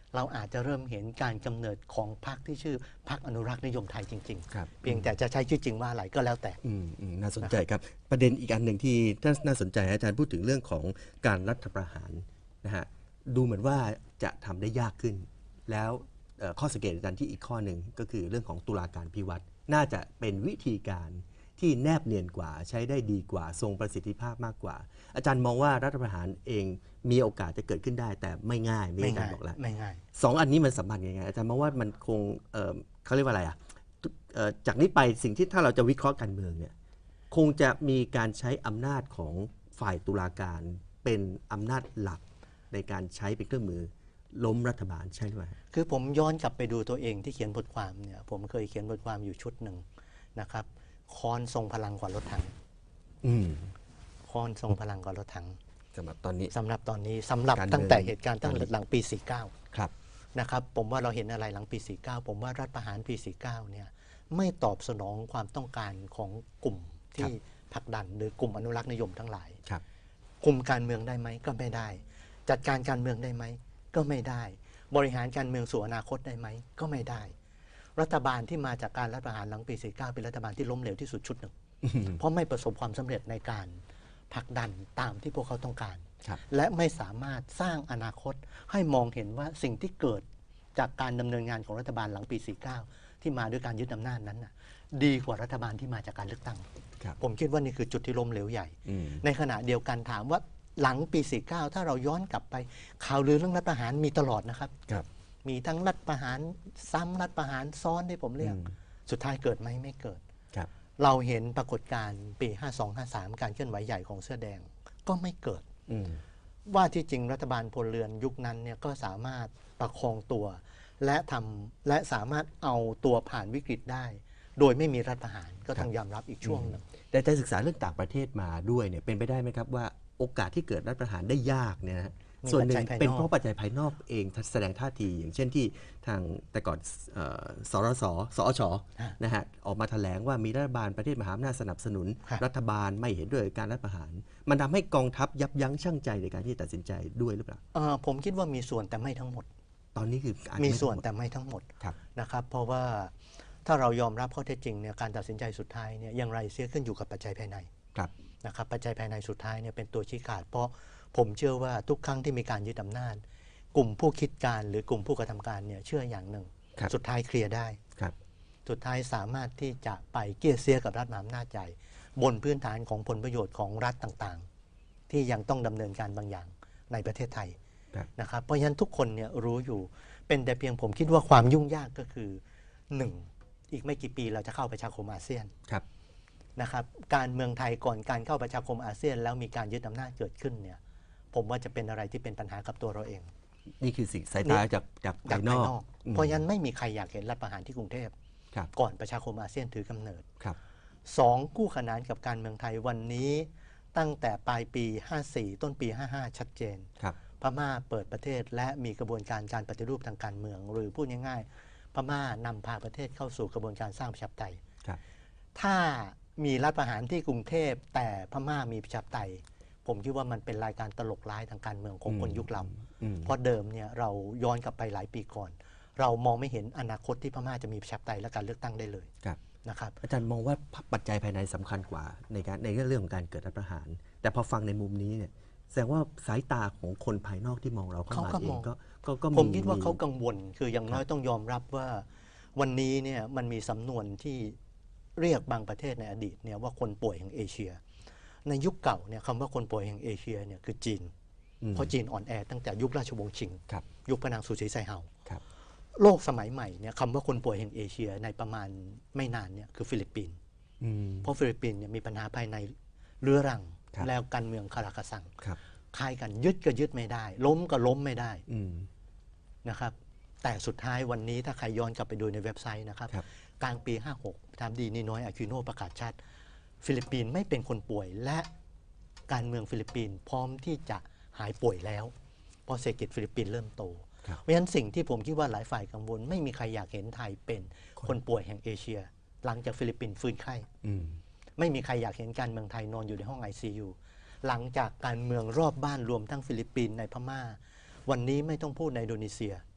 เราอาจจะเริ่มเห็นการกำเนิดของพรรคที่ชื่อพรรคอนุรักษ์นิยมไทยจริงครับๆ เพียงแต่จะใช้ชื่อจริงว่าอะไรก็แล้วแต่อืมอืมน่าสนใจครับ ประเด็นอีกอันหนึ่งที่น่าน่าสนใจอาจารย์พูดถึงเรื่องของการรัฐประหารนะฮะดูเหมือนว่าจะทำได้ยากขึ้น แล้วเอ่อข้อสังเกตอาจารย์ที่อีกข้อหนึ่งก็คือเรื่องของตุลาการพิวัตรน่าจะเป็นวิธีการที่แนบเนียนกว่าใช้ได้ดีกว่าทรงประสิทธิภาพมากกว่า อาจารย์มองว่ารัฐประหารเองมีโอกาสจะเกิดขึ้นได้ แต่ไม่ง่ายไม่ไม่อาจารง่ายย์บอกแล้วไม่ง่ายสองอันนี้มันสัมพันธ์ยังไงอาจารย์มองว่ามันคงเอ่อเขาเรียกว่าอะไรอ่ะเอ่อจากนี้ไปสิ่งที่ถ้าเราจะวิเคราะห์การเมืองเนี่ยคงจะมีการใช้อำนาจของฝ่ายตุลาการเป็นอำนาจหลักในการใช้เป็นเครื่องมือล้มรัฐบาลใช่ไหมคือผมย้อนกลับไปดูตัวเองที่เขียนบทความเนี่ยผมเคยเขียนบทความอยู่ชุดหนึ่งนะครับค้อนทรงพลังกว่ารถถังอืมค้อนทรงพลังกว่ารถถังสำหรับตอนนี้สำหรับตอนนี้สำหรับการเมืองตั้งแต่เหตุการณ์ตั้งตอนนี้หลังปี สี่สิบเก้าครับนะครับผมว่าเราเห็นอะไรหลังปี สี่สิบเก้า ผมว่ารัฐประหารปี สี่สิบเก้า เนี่ยไม่ตอบสนองความต้องการของกลุ่มที่ผลักดันหรือกลุ่มอนุรักษ์นิยมทั้งหลายครับคุมการเมืองได้ไหมก็ไม่ได้ จัดการการเมืองได้ไหมก็ไม่ได้ บริหารการเมืองสู่อนาคตได้ไหมก็ไม่ได้ รัฐบาลที่มาจากการรัฐประหารหลังปี สี่สิบเก้า เป็นรัฐบาลที่ล้มเหลวที่สุดชุดหนึ่ง เพราะไม่ประสบความสำเร็จในการผลักดันตามที่พวกเขาต้องการครับและไม่สามารถสร้างอนาคตให้มองเห็นว่าสิ่งที่เกิดจากการดำเนินงานของรัฐบาลหลังปี สี่สิบเก้า ที่มาด้วยการยึดอำนาจนั้นน่ะดีกว่ารัฐบาลที่มาจากการเลือกตั้งครับผมคิดว่านี่คือจุดที่ล้มเหลวใหญ่อืมในขณะเดียวกันถามว่าหลังปี สี่สิบเก้า ถ้าเราย้อนกลับไปข่าวลือเรื่องรัฐประหารมีตลอดนะครับครับมีทั้งรัฐประหารซ้ำรัฐประหารซ้อนที่ผมเรียกอืมสุดท้ายเกิดไหมไม่เกิดครับเราเห็นปรากฏการณ์ปี ห้าสอง ห้าสาม การเคลื่อนไหวใหญ่ของเสื้อแดงก็ไม่เกิดอืมว่าที่จริงรัฐบาลพลเรือนยุคนั้นเนี่ยก็สามารถประคองตัว และทำและสามารถเอาตัวผ่านวิกฤตได้ โดยไม่มีรัฐประหารก็ต้องยอมรับอีกช่วงหนึ่งแต่อาจารย์ศึกษาเรื่องต่างประเทศมาด้วยเนี่ยเป็นไปได้ไหมครับว่าโอกาสที่เกิดรัฐประหารได้ยากเนี่ยนะฮะมีส่วนหนึ่งปัจจัยภายนอกเป็นเพราะปัจจัยภายนอกเองแสดงท่าที อย่างเช่นที่ทางแต่ก่อนเอ่อสรสสอชฮะนะฮะออกมาแถลงว่ามีรัฐบาลประเทศมหาอำนาจสนับสนุนครับรัฐบาลไม่เห็นด้วยกับการรัฐประหาร มันทำให้กองทัพยับยั้งชั่งใจในการที่ตัดสินใจด้วยหรือเปล่าเอ่อผมคิดว่ามีส่วนแต่ไม่ทั้งหมดตอนนี้คืออาจจะมีไทั้งส่วนหดแต่ไม่ทั้งหมดครับนะครับ เพราะว่าถ้าเรายอมรับข้อเท็จจริงเนี่ยการตัดสินใจสุดท้ายเนี่ยอย่างไรเสียขึ้นอยู่กับปัจจัยภายในครับนะครับปัจจัยภายในสุดท้ายเนี่ยเป็นตัวชี้ขาด เพราะผมเชื่อว่าทุกครั้งที่มีการยึดอำนาจ กลุ่มผู้คิดการหรือกลุ่มผู้กระทำการเนี่ยเชื่ออย่างหนึ่งครับสุดท้ายเคลียร์ได้ครับสุดท้ายสามารถที่จะไปเกลี่ยเสียกับรัฐมหาอำนาจใหญ่บนพื้นฐานของผลประโยชน์ของรัฐต่างๆ ที่ยังต้องดำเนินการบางอย่างในประเทศไทยครับนะครับเพราะฉะนั้นทุกคนเนี่ยรู้อยู่เป็นแต่เพียงผมคิดว่าความยุ่งยากก็คือหนึ่งอีกไม่กี่ปีเราจะเข้าประชาคมอาเซียนครับนะครับการเมืองไทยก่อนการเข้าประชาคมอาเซียน แล้วมีการยึดอำนาจเกิดขึ้นเนี่ยผมว่าจะเป็นอะไรที่เป็นปัญหากับตัวเราเองนี่คือสิ่งสายตาจากจากจาภาก ยนภายอกนอกอืมเพราะฉะนั้นไม่มีใครอยากเห็นรัฐประหารที่กรุงเทพครับก่อนประชาคมอาเซียนถือกำเนิดครับสองคู่ขนานกับการเมืองไทยวันนี้ตั้งแต่ปลายปี ห้าสี่ ต้นปี ห้าห้า ชัดเจนครับพม่าเปิดประเทศและมีกระบวนการการปฏิรูปทางการเมือง หรือพูดง่ายๆพม่านำพาประเทศเข้าสู่กระบวนการสร้างประชาธิปไตยครับถ้ามีรัฐประหารที่กรุงเทพแต่พม่ามีประชาธิปไตย ผมคิดว่ามันเป็นรายการตลกร้ายทางการเมืองของคนยุคเราอืมเพราะเดิมเนี่ยเราย้อนกลับไปหลายปีก่อน เรามองไม่เห็นอนาคตที่พม่าจะมีประชาธิปไตยและการเลือกตั้งได้เลยครับนะครับอาจารย์มองว่าปัจจัยภายในสำคัญกว่าในการในเรื่องของการเกิดรัฐประหาร แต่พอฟังในมุมนี้เนี่ยแสดงว่าสายตาของคนภายนอกที่มองเราเข้ามาเขาก็เอมอง งก็ก็ก็ผมคิดว่าเขากังวลคืออย่างน้อยครับต้องยอมรับว่าวันนี้เนี่ยมันมีสำนวนที่เรียกบางประเทศในอดีตเนี่ยว่าคนป่วยแห่งเอเชีย ในยุคเก่าเนี่ยคำว่าคนป่วยแห่งเอเชียเนี่ยคือจีนอืมเพราะจีนอ่อนแอตั้งแต่ยุคราชวงศ์ชิงครับยุคพระนางสุสีไซเฮาครับโลกสมัยใหม่เนี่ยคำว่าคนป่วยแห่งเอเชียในประมาณไม่นานเนี่ยคือฟิลิปปินส์อืมเพราะฟิลิปปินส์เนี่ยมีปัญหาภายในเรื้อรังครับแล้วการเมืองคาราคาซังครับคล้ายกันยึดก็ยึดไม่ได้ ล้มก็ล้มไม่ได้อืมนะครับแต่สุดท้ายวันนี้ถ้าใครย้อนกลับไปดูในเว็บไซต์นะครับครับกลางปี ห้าหกทำดีนี่น้อยอาคิโนประกาศชัด ฟิลิปปินส์ไม่เป็นคนป่วยและการเมืองฟิลิปปินส์พร้อมที่จะหายป่วยแล้ว เพราะเศรษฐกิจฟิลิปปินส์เริ่มโตครับเพราะฉะนั้นสิ่งที่ผมคิดว่าหลายฝ่ายกังวล ไม่มีใครอยากเห็นไทยเป็นคนป่วยแห่งเอเชีย หลังจากฟิลิปปินส์ฟื้นไข้อืมไม่มีใครอยากเห็นการเมืองไทยนอนอยู่ในห้อง ไอ ซี ยู หลังจากการเมืองรอบบ้านรวมทั้งฟิลิปปินส์ในพม่า วันนี้ไม่ต้องพูดในอินโดนีเซียครับ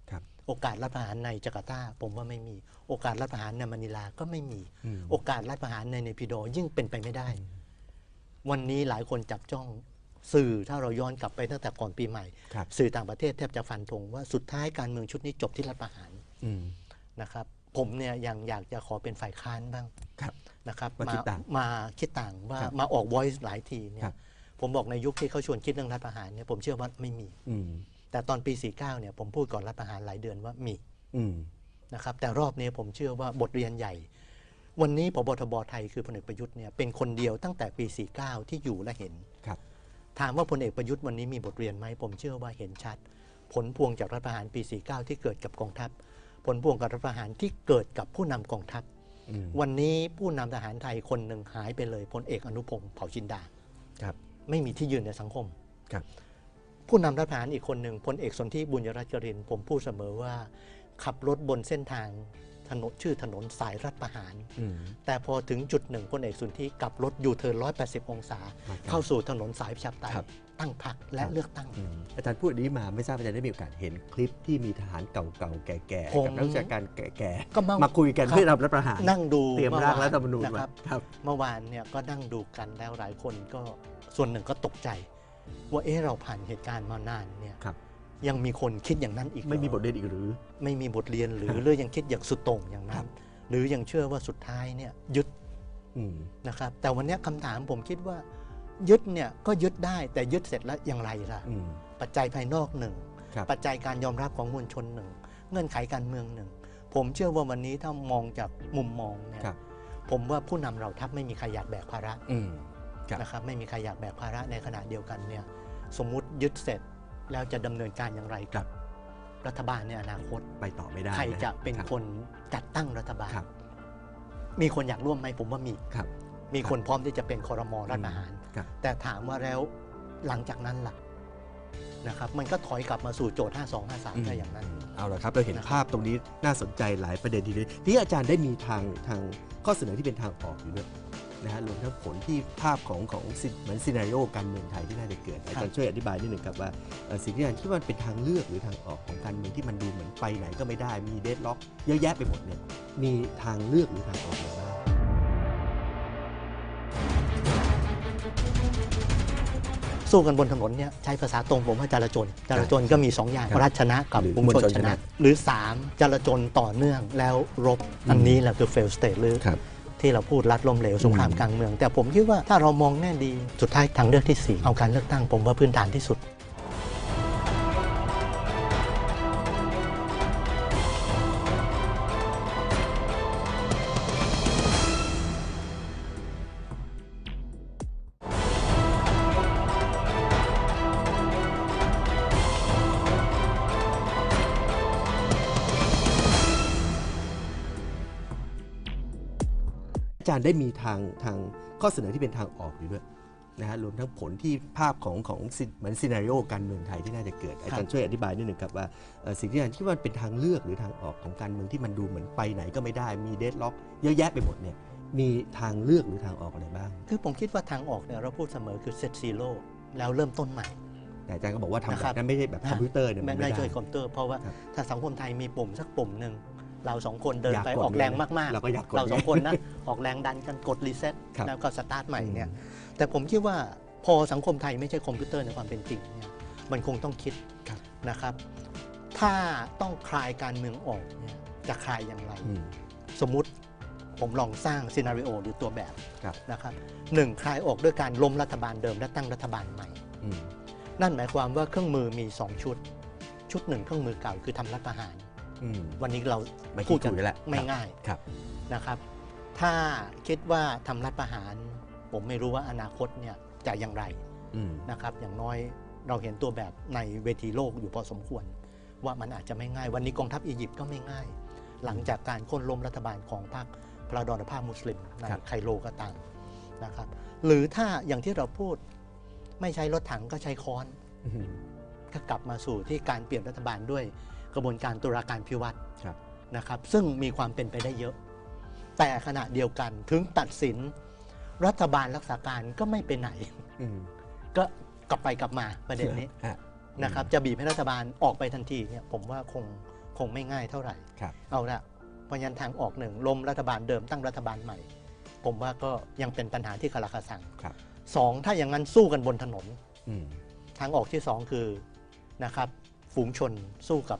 โอกาสรัฐประหารในจาการ์ตาผมว่าไม่มีโอกาสรัฐประหารในมะนิลาก็ไม่มีอืมโอกาสรัฐประหารในเนปิโดยิ่งเป็นไปไม่ได้ วันนี้หลายคนจับจ้องสื่อถ้าเราย้อนกลับไปตั้งแต่ก่อนปีใหม่ครับสื่อต่างประเทศแทบจะฟันธงว่าสุดท้ายการเมืองชุดนี้จบที่รัฐประหารอืมนะครับผมเนี่ยยังอยากจะขอเป็นฝ่ายค้านบ้างครับนะครับมาคิดต่างมาคิดต่างว่าครับมาออก voice หลายทีเนี่ครัยบผมบอกในยุคที่เขาชวนคิดเรื่องรัฐประหารเนี่ยผมเชื่อว่าไม่มีอืมแต่ตอนปี สี่สิบเก้า เนี่ยผมพูดก่อนรัฐประหารหลายเดือนว่ามีอืมนะครับแต่รอบนี้ผมเชื่อว่าบทเรียนใหญ่ วันนี้ผบทบไทยคือพลเอกประยุทธ์เนี่ยเป็นคนเดียวตั้งแต่ปี สี่สิบเก้า ที่อยู่และเห็นครับถามว่าพลเอกประยุทธ์วันนี้มีบทเรียนไหมผมเชื่อว่าเห็นชัด ผลพวงจากรัฐประหารปี สี่สิบเก้า ที่เกิดกับกองทัพ ผลพวงกับรัฐประหารที่เกิดกับผู้นำกองทัพอืมวันนี้ผู้นำทหารไทยคนหนึ่งหายไปเลยพลเอกอนุพงศ์เผ่าจินดาครับไม่มีที่ยืนในสังคมครับผู้นำรัฐประหารอีกคนหนึ่งพลเอกสนธิบุญยรัตน์กรินทร์ผมพูดเสมอว่า ขับรถบนเส้นทางถนนชื่อถนนสายรัฐประหารอืมแต่พอถึงจุดหนึ่งพลเอกสุนทรีกลับรถยูเทิร์นหนึ่งร้อยแปดสิบองศามาครับเข้าสู่ถนนสายประชาธิปไตยครับตั้งพรรคและครับเลือกตั้งอืมอาจารย์พูดอันนี้มาไม่ทราบอาจารย์ได้มีโอกาสเห็นคลิปที่มีทหารเก่าๆ แก่ผมๆ กับนักวิชาการแก่ก็มาๆ มาคุยกันครับเพื่อรับรัฐประหารนั่งดูเตรียมร่างรัฐธรรมนูญนะไว้ครับครับเมื่อวานเนี่ยก็นั่งดูกันแล้วหลายคนก็ส่วนหนึ่งก็ตกใจ ว่าเอ๊ะเราผ่านเหตุการณ์มานานเนี่ยครับยังมีคนคิดอย่างนั้นอีกเหรอไม่มีบทเรียนอีกหรือไม่มีบทเรียนหรือครับหรือยังคิดอย่างสุดโต่งอย่างคนั้รันบหรือยังเชื่อว่าสุดท้ายเนี่ยยึดอืมนะครับแต่วันนี้คำถามผมคิดว่า ยึดเนี่ยก็ยึดได้แต่ยึดเสร็จแล้วอย่างไรล่ะอืมปัจจัยภายนอกหนึ่งครับปัจจัยการยอมรับของมวลชนหนึ่งเงื่อนไขการเมืองหนึ่งผมเชื่อว่าวันนี้ถ้ามองจากมุมมองเนี่ยครับผมว่าผู้นำเราทัพไม่มีใครอยากแบกภาระอืม ครับนะครับไม่มีใครอยากแบกภาระในขณะเดียวกันเนี่ยสมมุติยึดเสร็จแล้วจะดำเนินการอย่างไรครักับ รัฐบาลในอนาคตไปต่อไม่ได้ใครจะเป็นรับคนจัดตั้งรัฐบาลครับมีคนอยากร่วมไหมผมว่ามีครับมีคนพร้อมที่จะเป็นครมรัฐประหารครับแต่ถามว่าแล้วหลังจากนั้นล่ะนะครับมันก็ถอยกลับมาสู่โจทย์ ห้าสอง ห้าสาม ได้อย่างนั้นเอาละครับเราเห็นนะครับภาพตรงนี้น่าสนใจหลายประเด็นทีเดียวที่อาจารย์ได้มีทางทางข้อเสนอที่เป็นทางออกอยู่ด้วยนะฮะรวมทั้งผลที่ภาพของของซิเหมือนซีนาริโอการเมืองไทยที่น่าจะเกิดอาจารย์ช่วยอธิบายนิดหนึ่งครับว่าเอ่อสิ่งที่อาจารย์คิดว่ามันเป็นทางเลือกหรือทางออกของการเมืองที่มันดูเหมือนไปไหนก็ไม่ได้มีเดดล็อกเยอะแยะไปหมดเนี่ยมีทางเลือกหรือทางออกอะไรบ้างสู้กันบนถนนเนี่ยใช้ภาษาตรงผมว่าจราจรจราจรก็มี สอง อย่างครับรัฐชนะกับหรือมวลชนมวลชนชชนะนะหรือ สาม จราจรต่อเนื่องแล้วรบอืมอันนี้แหละคือ fail state หรือครับที่เราพูดรัฐล้มเหลวสงครามอืมกลางเมือง แต่ผมคิดว่าถ้าเรามองแง่ดีสุดท้ายทางเลือกที่สี่เอาการเลือกตั้งผมว่าพื้นฐานที่สุดอาจารย์ได้มีทางทางข้อเสนอที่เป็นทางออกอยู่ด้วยนะฮะรวมทั้งผลที่ภาพของของซิเหมือนซีนาริโอการเมืองไทยที่น่าจะเกิดอาจารย์ช่วยอธิบายนิดหนึ่งครับว่าเอ่อสิ่งที่อาจารย์คิดว่ามันเป็นทางเลือกหรือทางออกของการเมืองที่มันดูเหมือนไปไหนก็ไม่ได้มีเดดล็อกเยอะแยะไปหมดเนี่ยมีทางเลือกหรือทางออกอะไรบ้างคือผมคิดว่าทางออกเนี่ยเราพูดเสมอคือ set zero แล้วเริ่มต้นใหม่แต่อาจารย์ก็บอกว่าทำนะแบครับบนั้นไม่ใช่แบบคอมพิวเตอร์เนี่ยไม่มันได้ไม่ได้ช่วยคอมพิวเตอร์เพราะว่าครับถ้าสังคมไทยมีปุ่มสักปุ่มหนึ่งเราสองคนเดินอยากไปกดออกแรงเลยมากเราก็อยากกดเราสองคนนะ ออกแรงดันกันกดรีเซ็ตครับแล้วก็สตาร์ทใหม่เนี่ยอืมแต่ผมคิดว่าพอสังคมไทยไม่ใช่คอมพิวเตอร์ในความเป็นจริงเนี่ยมันคงต้องคิดครับนะครับ ถ้าต้องคลายการเมืองออกเนี่ยจะคลายอย่างไรอืมสมมุติผมลองสร้างซีนารีโอหรือตัวแบบครับนะครับหนึ่งคลายออกด้วยการล้มรัฐบาลเดิมและตั้งรัฐบาลใหม่อืมนั่นหมายความว่าเครื่องมือมีสองชุด ชุดหนึ่งเครื่องมือเก่าคือทำรัฐประหารอืมวันนี้เราไม่พูพูดดกักัน นแล้วไม่ง่ายครับนะครับ ถ้าคิดว่าทำรัฐประหาร ผมไม่รู้ว่าอนาคตเนี่ยจะอย่างไรอืมนะครับ อย่างน้อยเราเห็นตัวแบบในเวทีโลกอยู่พอสมควร ว่ามันอาจจะไม่ง่าย วันนี้กองทัพอียิปต์ก็ไม่ง่าย หลังจากการโค่นล้มรัฐบาลของพรรคพระดอนภาพมุสลิมในครับไคโรก็ตามนะครับ หรือถ้าอย่างที่เราพูดไม่ใช้รถถังก็ใช้ค้อนอืมก็กลับมาสู่ที่การเปลี่ยนรัฐบาลด้วยกระบวนการตุลาการพิวัตรครับนะครับ ซึ่งมีความเป็นไปได้เยอะ แต่ขณะเดียวกันถึงตัดสินรัฐบาลรักษาการก็ไม่ไปไหนอืมก็กลับไปกลับมาประเด็นนี้ฮะนะครับ จะบีบให้รัฐบาลออกไปทันทีเนี่ยผมว่าคงคงไม่ง่ายเท่าไหร่ครับเอาละเพราะฉะนั้นทางออกหนึ่งล้มรัฐบาลเดิมตั้งรัฐบาลใหม่ ผมว่าก็ยังเป็นปัญหาที่คาราคาซังครับสองถ้าอย่างนั้นสู้กันบนถนนอืมทางออกที่สองคือนะครับฝูงชนสู้กับ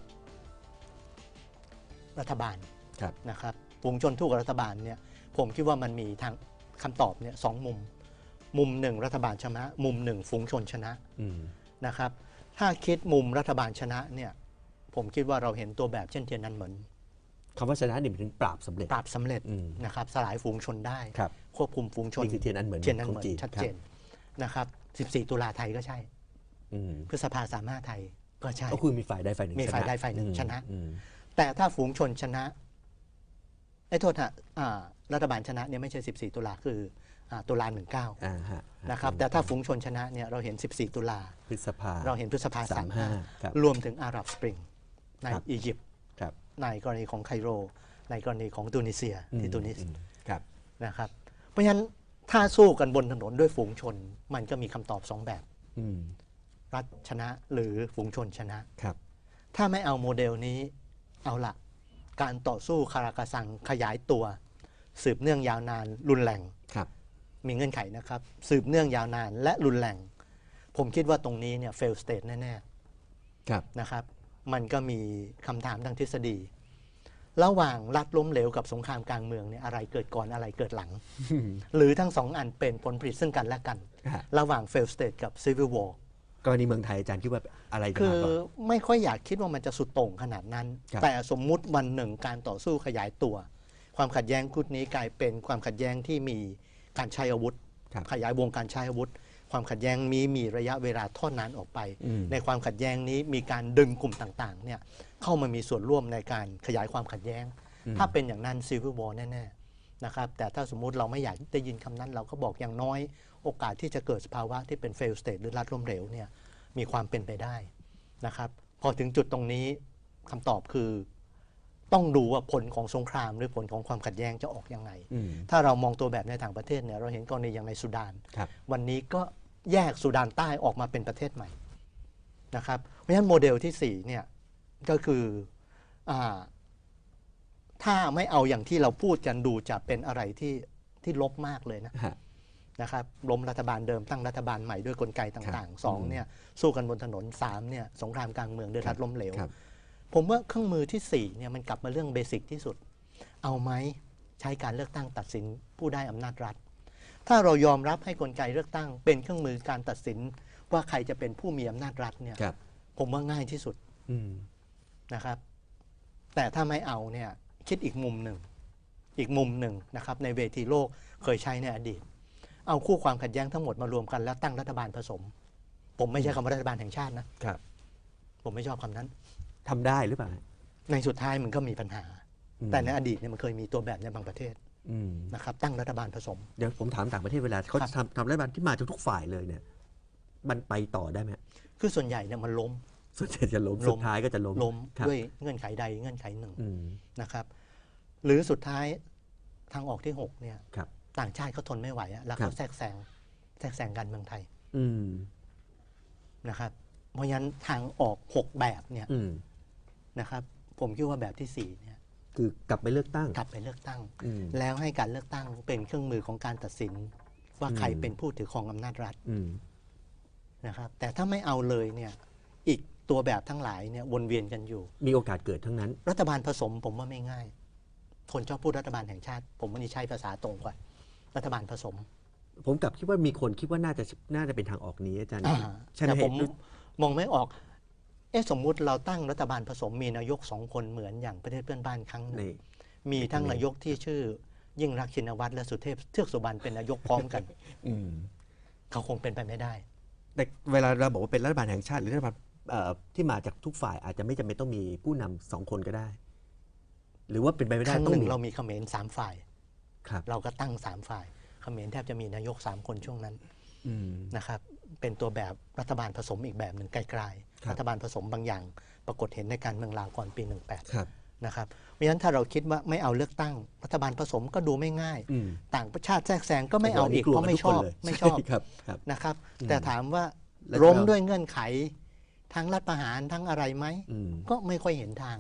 รัฐบาลครับนะครับฝูงชนสู้กับรัฐบาลเนี่ยผมคิดว่ามันมีทางคำตอบเนี่ยสองมุม มุมหนึ่งรัฐบาลชนะ มุมหนึ่งฝูงชนชนะอืมนะครับถ้าคิดมุมรัฐบาลชนะเนี่ยผมคิดว่าเราเห็นตัวแบบเช่นเทียนนันเหมือนคำว่าชนะนี่หมายถึงปราบสำเร็จปราบสำเร็จอืมนะครับสลายฝูงชนได้ครับควบคุมฝูงชนนี่คือเทียนอันเหมือนเทียนนันขเหองมือนจีนชัดครับเจนนะครับสิบสี่ตุลาไทยก็ใช่อืมพฤษภาสามห้าไทยก็ใช่ก็คือมีฝ่ายใดฝ่ายหนึ่งมีฝ่ายใดฝ่ายหนึ่งอืมชนะอืมแต่ถ้าฝูงชนชนะไอ้โทษฮะอ่ารัฐบาลชนะเนี่ยไม่ใช่สิบสี่ตุลาคืออ่าตุลาหนึ่งเก้าอ่าฮะนะครับแต่ถ้าฝูงชนชนะเนี่ยเราเห็นสิบสี่ตุลาพฤษภาเราเห็นพฤษภาสาสาม มห้าห้าครับรวมถึงอาหรับสปริงในครับอียิปต์ครับในกรณีของไคโร ในกรณีของตูนิเซียที่ตูนิสอืมครับนะครับเพราะฉะนั้นถ้าสู้กันบนถนนด้วยฝูงชน มันก็มีคำตอบสองแบบอืมรัฐชนะหรือฝูงชนชนะครับถ้าไม่เอาโมเดลนี้เอาละการต่อสู้คาราคาซังขยายตัว สืบเนื่องยาวนานรุนแรงครับมีเงื่อนไขนะครับ สืบเนื่องยาวนานและรุนแรง ผมคิดว่าตรงนี้เนี่ย fail state แน่ๆครับนะครับมันก็มีคำถามทางทฤษฎี ระหว่างรัฐล้มเหลวกับสงครามกลางเมืองเนี่ยอะไรเกิดก่อนอะไรเกิดหลัง หรือทั้งสองอันเป็นผลผลิตซึ่งกันและกันฮะระหว่าง fail state กับ civil war กรณีเมืองไทยอาจารย์คิดว่าอะไรจะคืมาอก่อนไม่ค่อยอยากคิดว่ามันจะสุดโต่งขนาดนั้นครับแต่สมมุติวันหนึ่งการต่อสู้ขยายตัว ความขัดแย้งคุดนี้กลายเป็นความขัดแย้งที่มีการใช้อาวุธครับขยายวงการใช้อาวุธ ความขัดแย้งนี้มีระยะเวลาทอดนานออกไปอืมในความขัดแย้งนี้มีการดึงกลุ่มต่างๆเนี่ยเข้ามามีส่วนร่วมในการขยายความขัดแย้ง ถ้าเป็นอย่างนั้น civil war แน่ๆนะครับแต่ถ้าสมมุติเราไม่อยากได้ยินคำนั้น เราก็บอกอย่างน้อยโอกาสที่จะเกิดสภาวะที่เป็น fail state หรือรัฐล้มเหลวเนี่ยมีความเป็นไปได้นะครับพอถึงจุดตรงนี้คำตอบคือต้องดูว่าผลของสงครามหรือผลของความขัดแย้งจะออกยังไงอืมถ้าเรามองตัวแบบในต่างประเทศเนี่ยเราเห็นกรณีอย่างในสุดานครับวันนี้ก็แยกสุดานใต้ออกมาเป็นประเทศใหม่นะครับเพราะฉะนั้นโมเดลที่สี่เนี่ยก็คืออาถ้าไม่เอาอย่างที่เราพูดกันดูจะเป็นอะไรที่ที่ลบมากเลยนะฮะนะครับล้มรัฐบาลเดิมตั้งรัฐบาลใหม่ด้วยกลไกต่างครับๆสองเนี่ยสู้กันบนถนนสามเนี่ยสงครามกลางเมืองด้วยรัฐล้มเหลวครับผมว่าเครื่องมือที่สี่เนี่ยมันกลับมาเรื่องเบสิกที่สุด เอาไหมใช้การเลือกตั้งตัดสินผู้ได้อำนาจรัฐ ถ้าเรายอมรับให้กลไกเลือกตั้งเป็นเครื่องมือการตัดสินว่าใครจะเป็นผู้มีอำนาจรัฐเนี่ยครับผมว่าง่ายที่สุดอืมนะครับ แต่ถ้าไม่เอาเนี่ยคิดอีกมุมหนึ่ง อีกมุมหนึ่งนะครับในเวทีโลกเคยใช้ในอดีต เอาคู่ความขัดแย้งทั้งหมดมารวมกันแล้วตั้งรัฐบาลผสม ผมไม่ใช่คำว่ารัฐบาลแห่งชาตินะครับ ผมไม่ชอบคำนั้นทำได้หรือเปล่าในสุดท้ายมันก็มีปัญหาอืมแต่ในอดีตเนี่ยมันเคยมีตัวแบบในบางประเทศอืมนะครับตั้งรัฐบาลผสมเดี๋ยวผมถามต่างประเทศเวลาเขาครับทำทำรัฐบาลที่มาจากทุกฝ่ายเลยเนี่ย มันไปต่อได้ไหมฮะคือส่วนใหญ่เนี่ยมันล้มส่วนใหญ่จะล้มล้มสุดท้ายก็จะล้มล้มครับด้วยเงื่อนไขใดเงื่อนไขหนึ่งอืมนะครับ หรือสุดท้ายทางออกที่หกเนี่ยครับต่างชาติเขาทนไม่ไหวอะแล้วครัเขาบแทรกแซงแทรกแซงการเมืองไทยอืมนะครับ เพราะฉะนั้นทางออกหกแบบเนี่ยอืมนะครับ ผมคิดว่าแบบที่สี่เนี่ยคือกลับไปเลือกตั้งกลับไปเลือกตั้งอืมแล้วให้การเลือกตั้งเป็นเครื่องมือของการตัดสิน ว่าใครอืมเป็นผู้ถือครองอำนาจรัฐอืมนะครับ แต่ถ้าไม่เอาเลยเนี่ยอีกตัวแบบทั้งหลายเนี่ยวนเวียนกันอยู่มีโอกาสเกิดทั้งนั้นรัฐบาลผสมผมว่าไม่ง่าย คนชอบพูดรัฐบาลแห่งชาติ ผมว่านี่ใช้ภาษาตรงกว่า รัฐบาลผสมผมกลับคิดว่ามีคนคิดว่าน่าจะน่าจะเป็นทางออกนี้อาจารย์อ่าใช่ไหมแต่ผมเห็นมองไม่ออก เอ๊ะสมมุติเราตั้งรัฐบาลผสมมีนายกสองคนเหมือนอย่างประเทศเพื่อนบ้านครั้งหนึงนี่มีทั้งนายกที่ชื่อ ยิ่งรักษณ์ชินวัตรและสุเทพเทือกสุบรรณเป็นนายกพร้อมกันอืมเขาคงเป็นไปไม่ได้แต่เวลาเราบอกว่าเป็นรัฐบาลแห่งชาติหรือรัฐบาลเอ่อที่มาจากทุกฝ่ายอาจจะไม่จำเป็นต้องมีผู้นำสองคนก็ได้ หรือว่าเป็นไปไม่คได้รั้งต้อหงนึ่งมีเรามีเขมรสามฝ่ายครับเราก็ตั้งสามฝ่ายเขมรแทบจะมีนายกสามคนช่วงนั้นอืมนะครับ เป็นตัวแบบรัฐบาลผสมอีกแบบหนึ่งไกลครับๆรัฐบาลผสมบางอย่าง ปรากฏเห็นในการเมืองลาวก่อนปีหนึ่งแปดครับนะครับเพราะฉะนั้นถ้าเราคิดว่าไม่เอาเลือกตั้ง รัฐบาลผสมก็ดูไม่ง่ายอืมต่างประชาติแทรกแซงก็ไม่เอาอีกโโหนนี้เพราะไม่ชอบกลัวกันทุกคนเลยไม่ชอบใครับครับนะครับอืมแต่ถามว่าแล้วล้มจะด้วยเงื่อนไข ทั้งรัฐประหารทั้งอะไรไหมอืมก็ไม่ค่อยเห็นทาง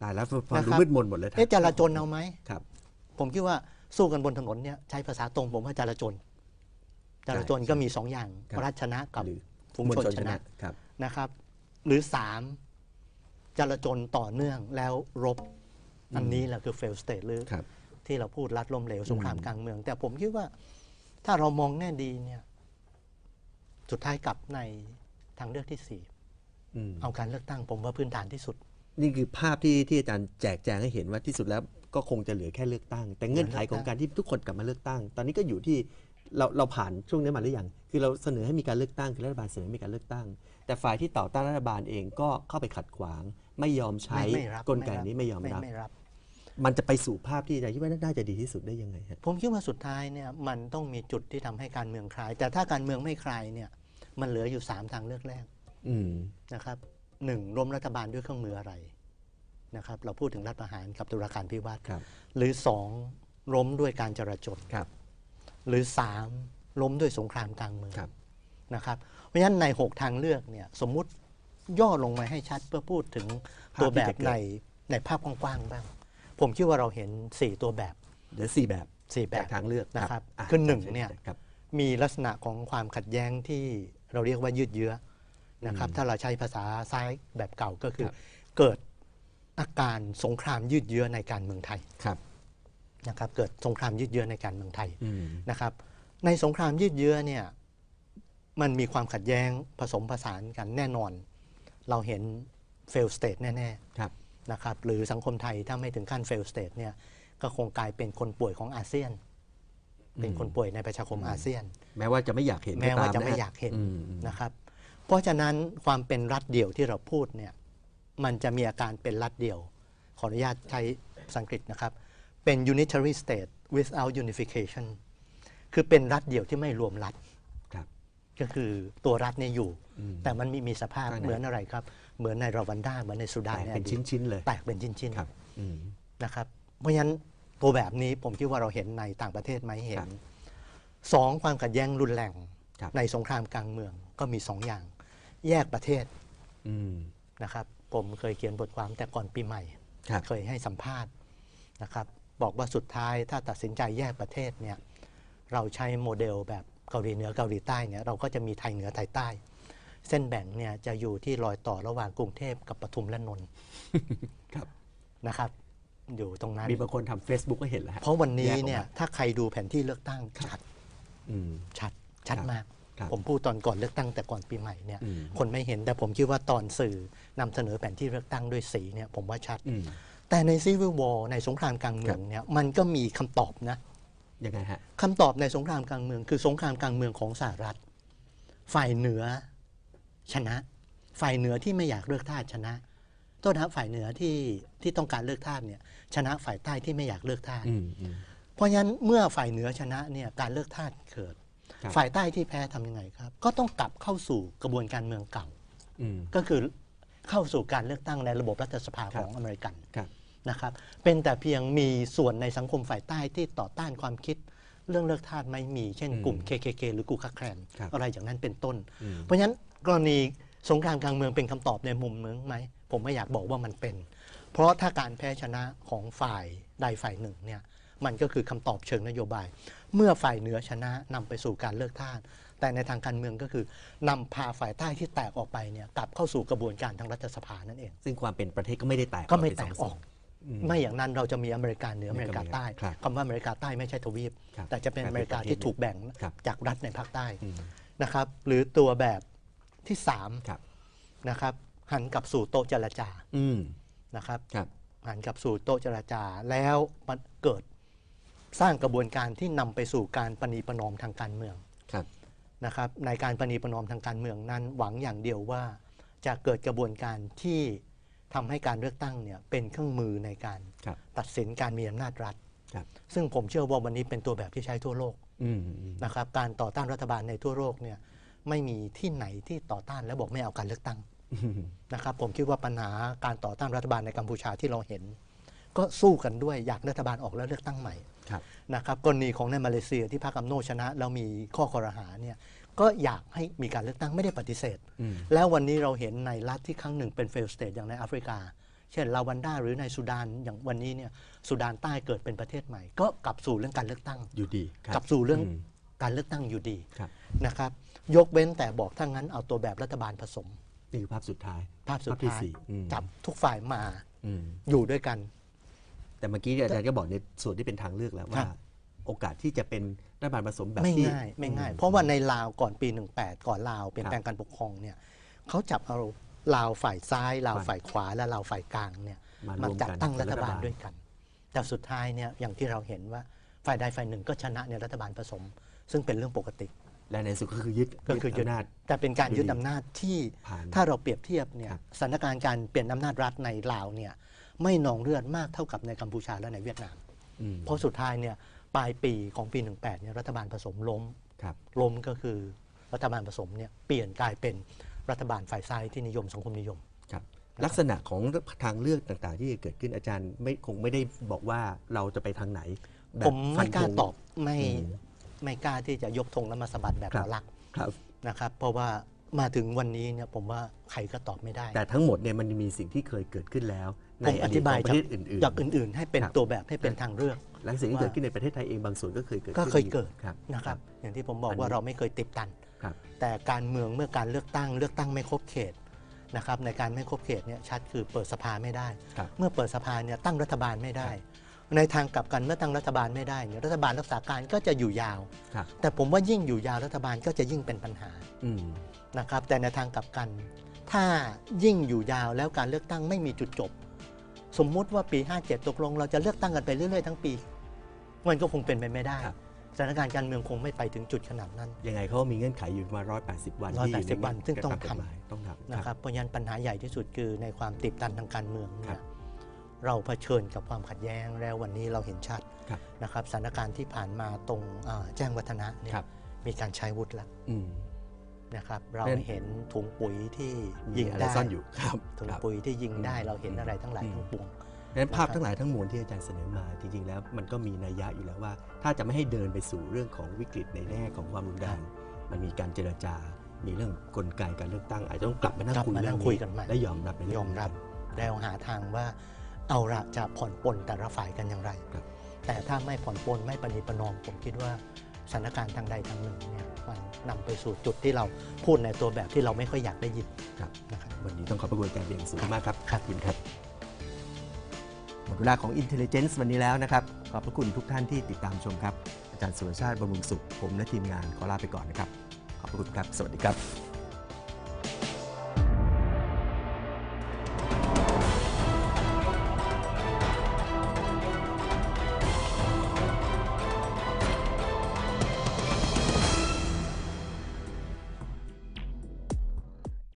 ตายแล้วฟังดูนะครับมืดมนหมดเลยเอ๊ะจราจรเอาไหมครับผมคิดว่าสู้กันบนถนนเนี่ยใช้ภาษาตรงผมว่าจราจรจราจรก็มีสองอย่างครับรัฐชนะกับหรือฝูงชนชนะครับ นะครับ หรือสามจราจรต่อเนื่องแล้วรบอันนี้แหละคือ fail state หรือครับที่เราพูดรัฐล้มเหลวสงครามอืมกลางเมือง แต่ผมคิดว่าถ้าเรามองแง่ดีเนี่ยสุดท้ายกลับในทางเลือกที่สี่อืมเอาการเลือกตั้งผมว่าพื้นฐานที่สุดนี่คือภาพที่ที่อาจารย์แจกแจงให้เห็นว่าที่สุดแล้วก็คงจะเหลือแค่เลือกตั้ง แต่เงื่อนไขของการที่ทุกคนกลับมาเลือกตั้ง ตอนนี้ก็อยู่ที่เราเราผ่านช่วงนี้มาหรือยังคือเราเสนอให้มีการเลือกตั้งคือรัฐบาลเสนอให้มีการเลือกตั้ง แต่ฝ่ายที่ต่อต้านรัฐบาลเองก็เข้าไปขัดขวาง ไม่ยอมใช้ไม่ไม่รับกลไกนี้ไม่ยอมไม่รับไม่รับมันจะไปสู่ภาพที่อาจารย์คิดว่าน่าจะดีที่สุดได้ยังไงฮะผมคิดว่าสุดท้ายเนี่ยมันต้องมีจุดที่ทำให้การเมืองคลาย แต่ถ้าการเมืองไม่คลายเนี่ยมันเหลืออยู่สามทางเลือกแรกอืมนะครับหนึ่งล้มรัฐบาลด้วยเครื่องมืออะไรนะครับเราพูดถึงรัฐประหารกับตุลาการพิวัตรครับหรือสองล้มด้วยการจราจรครับหรือสามล้มด้วยสงครามกลางเมืองครับนะครับเพราะฉะนั้นในหกทางเลือกเนี่ยสมมุติย่อลงมาให้ชัดเพื่อพูดถึงตัวแบบในในภาพกว้างๆบ้าง ผมคิดว่าเราเห็นสี่ตัวแบบเดี๋ยวสี่แบบสี่แบบจากทางเลือกนะครับะคือหนึ่งเนี่ยครับมีลักษณะของความขัดแย้งที่เราเรียกว่ายืดเยื้อนะครับอืมถ้าเราใช้ภาษาซ้ายแบบเก่าก็คือครับเกิดอาการสงครามยืดเยื้อในการเมืองไทยครับนะครับเกิดสงครามยืดเยื้อในการเมืองไทยอืมนะครับในสงครามยืดเยื้อเนี่ยมันมีความขัดแย้งผสมผสานกันแน่นอน เราเห็น fail state แน่ครับๆนะครับหรือสังคมไทยถ้าไม่ถึงขั้น fail state เนี่ยก็คงกลายเป็นคนป่วยของอาเซียน เป็นคนป่วยในประชาคมอาเซียนแม้ว่าจะไม่อยากเห็นแม้ว่าตจะนฮไม่อยากเห็นอืมอืมนะครับ เพราะฉะนั้นความเป็นรัฐเดี่ยวที่เราพูดเนี่ยมันจะมีอาการเป็นรัฐเดี่ยว ขออนุญาตใช้ภาษาอังกฤษนะครับ เป็น unitary state without unification คือเป็นรัฐเดี่ยวที่ไม่รวมรัฐครับก็คือตัวรัฐเนี่ยอยู่อืมแต่มันมีมีสภาพข้างในเหมือนอะไรครับ เหมือนในรวันดาเหมือนในสุดาแตนกเป็นชิ้นๆเลยแตกเป็นชิ้นครับ อืมๆนะครับ เพราะฉะนั้นตัวแบบนี้ผมคิดว่าเราเห็นในต่างประเทศไหมเห็ครันบสองความขัดแย้งรุนแรงครับในสงครามกลางเมืองก็มีสองอย่าง แยกประเทศอืมนะครับผมเคยเขียนบทความแต่ก่อนปีใหม่ครับเคยให้สัมภาษณ์นะครับบอกว่าสุดท้ายถ้าตัดสินใจแยกประเทศเนี่ยเราใช้โมเดลแบบเกาหลีเหนือเกาหลีใต้เนี่ยเราก็จะมีไทยเหนือไทยใต้ เส้นแบ่งเนี่ยจะอยู่ที่รอยต่อระหว่างกรุงเทพกับปทุมและนนท์ครับนะครับอยู่ตรงนั้นมีบางคนทำ Facebook ก็เห็นแล้วฮะเพราะวันนี้แกออกมาเนี่ยถ้าใครดูแผนที่เลือกตั้งชัดอืมชัดชัดครับมากครับผมพูดตอนก่อนเลือกตั้งแต่ก่อนปีใหม่เนี่ยอืมคนไม่เห็นแต่ผมคิดว่าตอนสื่อนำเสนอแผนที่เลือกตั้งด้วยสีเนี่ยผมว่าชัดอืมแต่ในซีวิลวอร์ในสงครามกลางเมืองเนี่ยมันก็มีคำตอบนะยังไงฮะคำตอบในสงครามกลางเมือง คือสงครามกลางเมืองของสหรัฐ ฝ่ายเหนือชนะ ฝ่ายเหนือที่ไม่อยากเลือกทาสชนะโทษนะครับฝ่ายเหนือที่ที่ต้องการเลือกทาสเนี่ยชนะฝ่ายใต้ที่ไม่อยากเลือกทาสอืมอืมเพราะฉะนั้นเมื่อฝ่ายเหนือชนะเนี่ยการเลือกทาสเกิดครับฝ่ายใต้ที่แพ้ทำยังไงครับ ก็ต้องกลับเข้าสู่กระบวนการเมืองเก่าอืมก็คือเข้าสู่การเลือกตั้งในระบบรัฐสภาครัขบองอเมริกันครับนะครับเป็นแต่เพียงมีส่วนในสังคมฝ่ายใต้ที่ต่อต้านความคิดเรื่องเลิกทาสไม่มี เช่นอืมกลุ่ม เค เค เค หรือกลุ่มคักแคลนครับอะไรอย่างนั้นเป็นต้นอืมเพราะฉะนั้นกรณีสงครามกลางเมืองเป็นคำตอบในมุมนึงไหมผมไม่อยากบอกว่ามันเป็น เพราะถ้าการแพ้ชนะของฝ่ายใดฝ่ายหนึ่งเนี่ยมันก็คือคำตอบเชิงนโยบาย เมื่อฝ่ายเหนือชนะนำไปสู่การเลิกทาสแต่ในทางการเมืองก็คือนำพาฝ่ายใต้ที่แตกออกไปเนี่ยกลับเข้าสู่กระบวนการทางรัฐสภานั่นเองซึ่งความเป็นประเทศก็ไม่ได้แตกก็ไม่เป็นแตสกงอส่อวกนอืมไม่อย่างนั้นเราจะมีอเมริกาเหนืออเมริกาใต้ครับคำว่าอเมริกาใต้ไม่ใช่ทวีปครับแต่จะเป็นอเมริกาที่ถูกแบ่งครับจากรัฐในภาคใต้อืมนะครับหรือตัวแบบที่สามครับนะครับหันกลับสู่โต๊ะเจรจาอืมนะครับครับหันกลับสู่โต๊ะเจรจาแล้วมันเกิดสร้างกระบวนการที่นำไปสู่การประนีประนอมทางการเมืองครับนะครับในการประนีประนอมทางการเมืองนั้น หวังอย่างเดียวว่าจะเกิดกระบวนการที่ทำให้การเลือกตั้งเนี่ยเป็นเครื่องมือในการครับตัดสินการมีอำนาจรัฐครับซึ่งผมเชื่อว่าวันนี้เป็นตัวแบบที่ใช้ทั่วโลกอืมอืมนะครับการต่อต้านรัฐบาลในทั่วโลกเนี่ยไม่มีที่ไหนที่ต่อต้านและบอกไม่เอาการเลือกตั้งอืมนะครับผมคิดว่าปัญหาการต่อต้านรัฐบาลในกัมพูชาที่เราเห็น ก็สู้กันด้วยอยากรัฐบาลออกแล้วเลือกตั้งใหม่ครับนะครับกรณีของในมาเลเซียที่พรรคอัมโนชนะแล้วมีข้อคอรหาเนี่ยก็อยากให้มีการเลือกตั้งไม่ได้ปฏิเสธอืมแล้ววันนี้เราเห็นในรัฐที่ครั้งหนึ่งเป็นเฟลสเตทอย่างในแอฟริกาเช่นลาวันดาหรือในสุดานอย่างวันนี้เนี่ยสุดานใต้เกิดเป็นประเทศใหม่ ก็กลับสู่เรื่องการเลือกตั้งอยู่ดีคบกลับสู่เรื่องมการเลือกตั้งอยู่ดีครับนะครับยกเว้นแต่บอกถ้างั้นเอาตัวแบบรัฐบาลผสมนี่คือภาพสุดท้ายภาพสุดที่ท้ายสี่อืมจับทุกฝ่ายมาอืมอยู่ด้วยกันแต่เมื่อกี้เนี่ยอาจารย์ก็บอกในส่วนที่เป็นทางเลือกแล้วคว่ารับโอกาสที่จะเป็นรัฐบาลผสมแบบไม่ที่ง่ายไม่ง่ายอืมเพราะว่าในลาวก่อนปีหนึ่งแปดก่อนลาวเปลี่ยนครับแปลงการปกครองเนี่ยเขาจับเอาลาวฝ่ายซ้ายลาวฝ่ายฝ่ายขวาและลาวฝ่ายกลางเนี่ยมารมาวมจัดกันตั้งเป็นรัฐบาลรัฐบาลด้วยกัน แต่สุดท้ายเนี่ยอย่างที่เราเห็นว่าฝ่ายใดฝ่ายหนึ่งก็ชนะในรัฐบาลผสม ซึ่งเป็นเรื่องปกติและในสุดก็คือยึดก็คือยึดอำนาจแต่เป็นการยึดดีอำนาจที่ผ่านถ้าเราเปรียบเทียบเนี่ยครับสถานการณ์การเปลี่ยนอำนาจรัฐในลาวเนี่ยไม่นองเลือดมากเท่ากับในกัมพูชาและในเวียดนามอืมเพราะสุดท้ายเนี่ยปลายปีของปีหนึ่งแปดเนี่ยรัฐบาลผสมล้มครับล้มก็คือรัฐบาลผสมเนี่ยเปลี่ยนกลายเป็นรัฐบาลฝ่ายซ้ายที่นิยมสังคมนิยมครับลักษณะของทางเลือกต่างๆ ที่จะเกิดขึ้นอาจารย์ไม่คงไม่ได้บอกว่าเราจะไปทางไหนแบบผมไม่กล้าฟันธงตอบไม่อืมไม่กล้าที่จะยกธงแล้วมาสะบัดแบบครัหบมอลักษณ์ครับนะครับ เพราะว่ามาถึงวันนี้เนี่ยผมว่าใครก็ตอบไม่ได้แต่ทั้งหมดเนี่ยมันมีสิ่งที่เคยเกิดขึ้นแล้ว ในผมออดีธิตบาขยองประเทศอื่นจากอื่นๆ ให้เป็นครับตัวแบบให้เป็นทางเลือกๆ และสิ่งที่ว่าเกิดขึ้นในประเทศไทยเองบางส่วนก็เคยเกิดก็ขึ้นเคยเกิดครับนะครับ อย่างที่ผมบอกอันนี้ว่าเราไม่เคยติดตันครับแต่การเมืองเมื่อการเลือกตั้งเลือกตั้งไม่ครบเขตนะครับในการไม่ครบเขตเนี่ยชัดคือเปิดสภาไม่ได้ครับเมื่อเปิดสภาเนี่ยตั้งรัฐบาลไม่ได้ ในทางกลับกันเมื่อตั้งรัฐบาลไม่ได้เนี่ยรัฐบาลรักษาการก็จะอยู่ยาวครับแต่ผมว่ายิ่งอยู่ยาวรัฐบาลก็จะยิ่งเป็นปัญหาอืมนะครับแต่ในทางกลับกัน ถ้ายิ่งอยู่ยาวแล้วการเลือกตั้งไม่มีจุดจบ สมมุติว่าปีห้าเจ็ดตกลงเราจะเลือกตั้งกันไปเรื่อยๆทั้งปีมันก็คงเป็นไปไม่ได้ครับสถานการณ์การเมืองคงไม่ไปถึงจุดขนาดนั้นยังไงเขาก็มีเงื่อนไขอยู่ประมาณร้อยแปดสิบวันร้อยที่แปดสิบในวันซึ่งต้องกฎทำหมายต้องทำนะครับเพราะฉะนั้นปัญหาใหญ่ที่สุดคือในความติดตันทางการเมืองครัเนี่ยบเราเผชิญกับความขัดแย้งแล้ววันนี้เราเห็นชัดครับนะครับสถานการณ์ที่ผ่านมาตรงเอ่อแจ้งวัฒนะเนี่ยครับมีการใช้วุธแล้วอืมนะครับเราเพราะฉะนั้นเห็นถุงปุ๋ยที่มียิงอะไรได้ซ่อนอยู่ครับถุงครับปุ๋ยที่ยิงได้อืมเราเห็นอะไรทั้งหลายอืมทั้งปวงดังนั้นภาพนะครับทั้งหลายทั้งมวลที่อาจารย์เสนอมาจริงๆแล้วมันก็มีนัยยะอยู่แล้วว่า ถ้าจะไม่ให้เดินไปสู่เรื่องของวิกฤตในแง่ของความรุนแรงมันมีการเจรจา มีเรื่องกลไกการเลือกตั้ง อาจจะต้องกลับมานั่งกลับคุยมาเรื่นั่องงคุยนี้กันใหม่และยอมรับในเรื่ยออง มนี้รับแล้วหาทางว่าเอาละจะผ่อนปลนแต่ละฝ่ายกันอย่างไรครับแต่ถ้าไม่ผ่อนปลนไม่ประนีประนอมผมคิดว่าสถานการณ์ทางใดทางหนึ่งเนี่ยมันนำไปสู่จุดที่เราพูดในตัวแบบที่เราไม่ค่อยอยากได้ยินครับนะครับวันนี้ต้องขอบพระคุณอาจารย์อย่างสูงมากครับครับขอบคุณครับหมดเวลาของ Intelligence วันนี้แล้วนะครับ ขอบพระคุณทุกท่านที่ติดตามชมครับ อาจารย์สุรชาติบำรุงสุขผมและทีมงานขอลาไปก่อนนะครับ ขอบพระคุณครับ สวัสดีครับ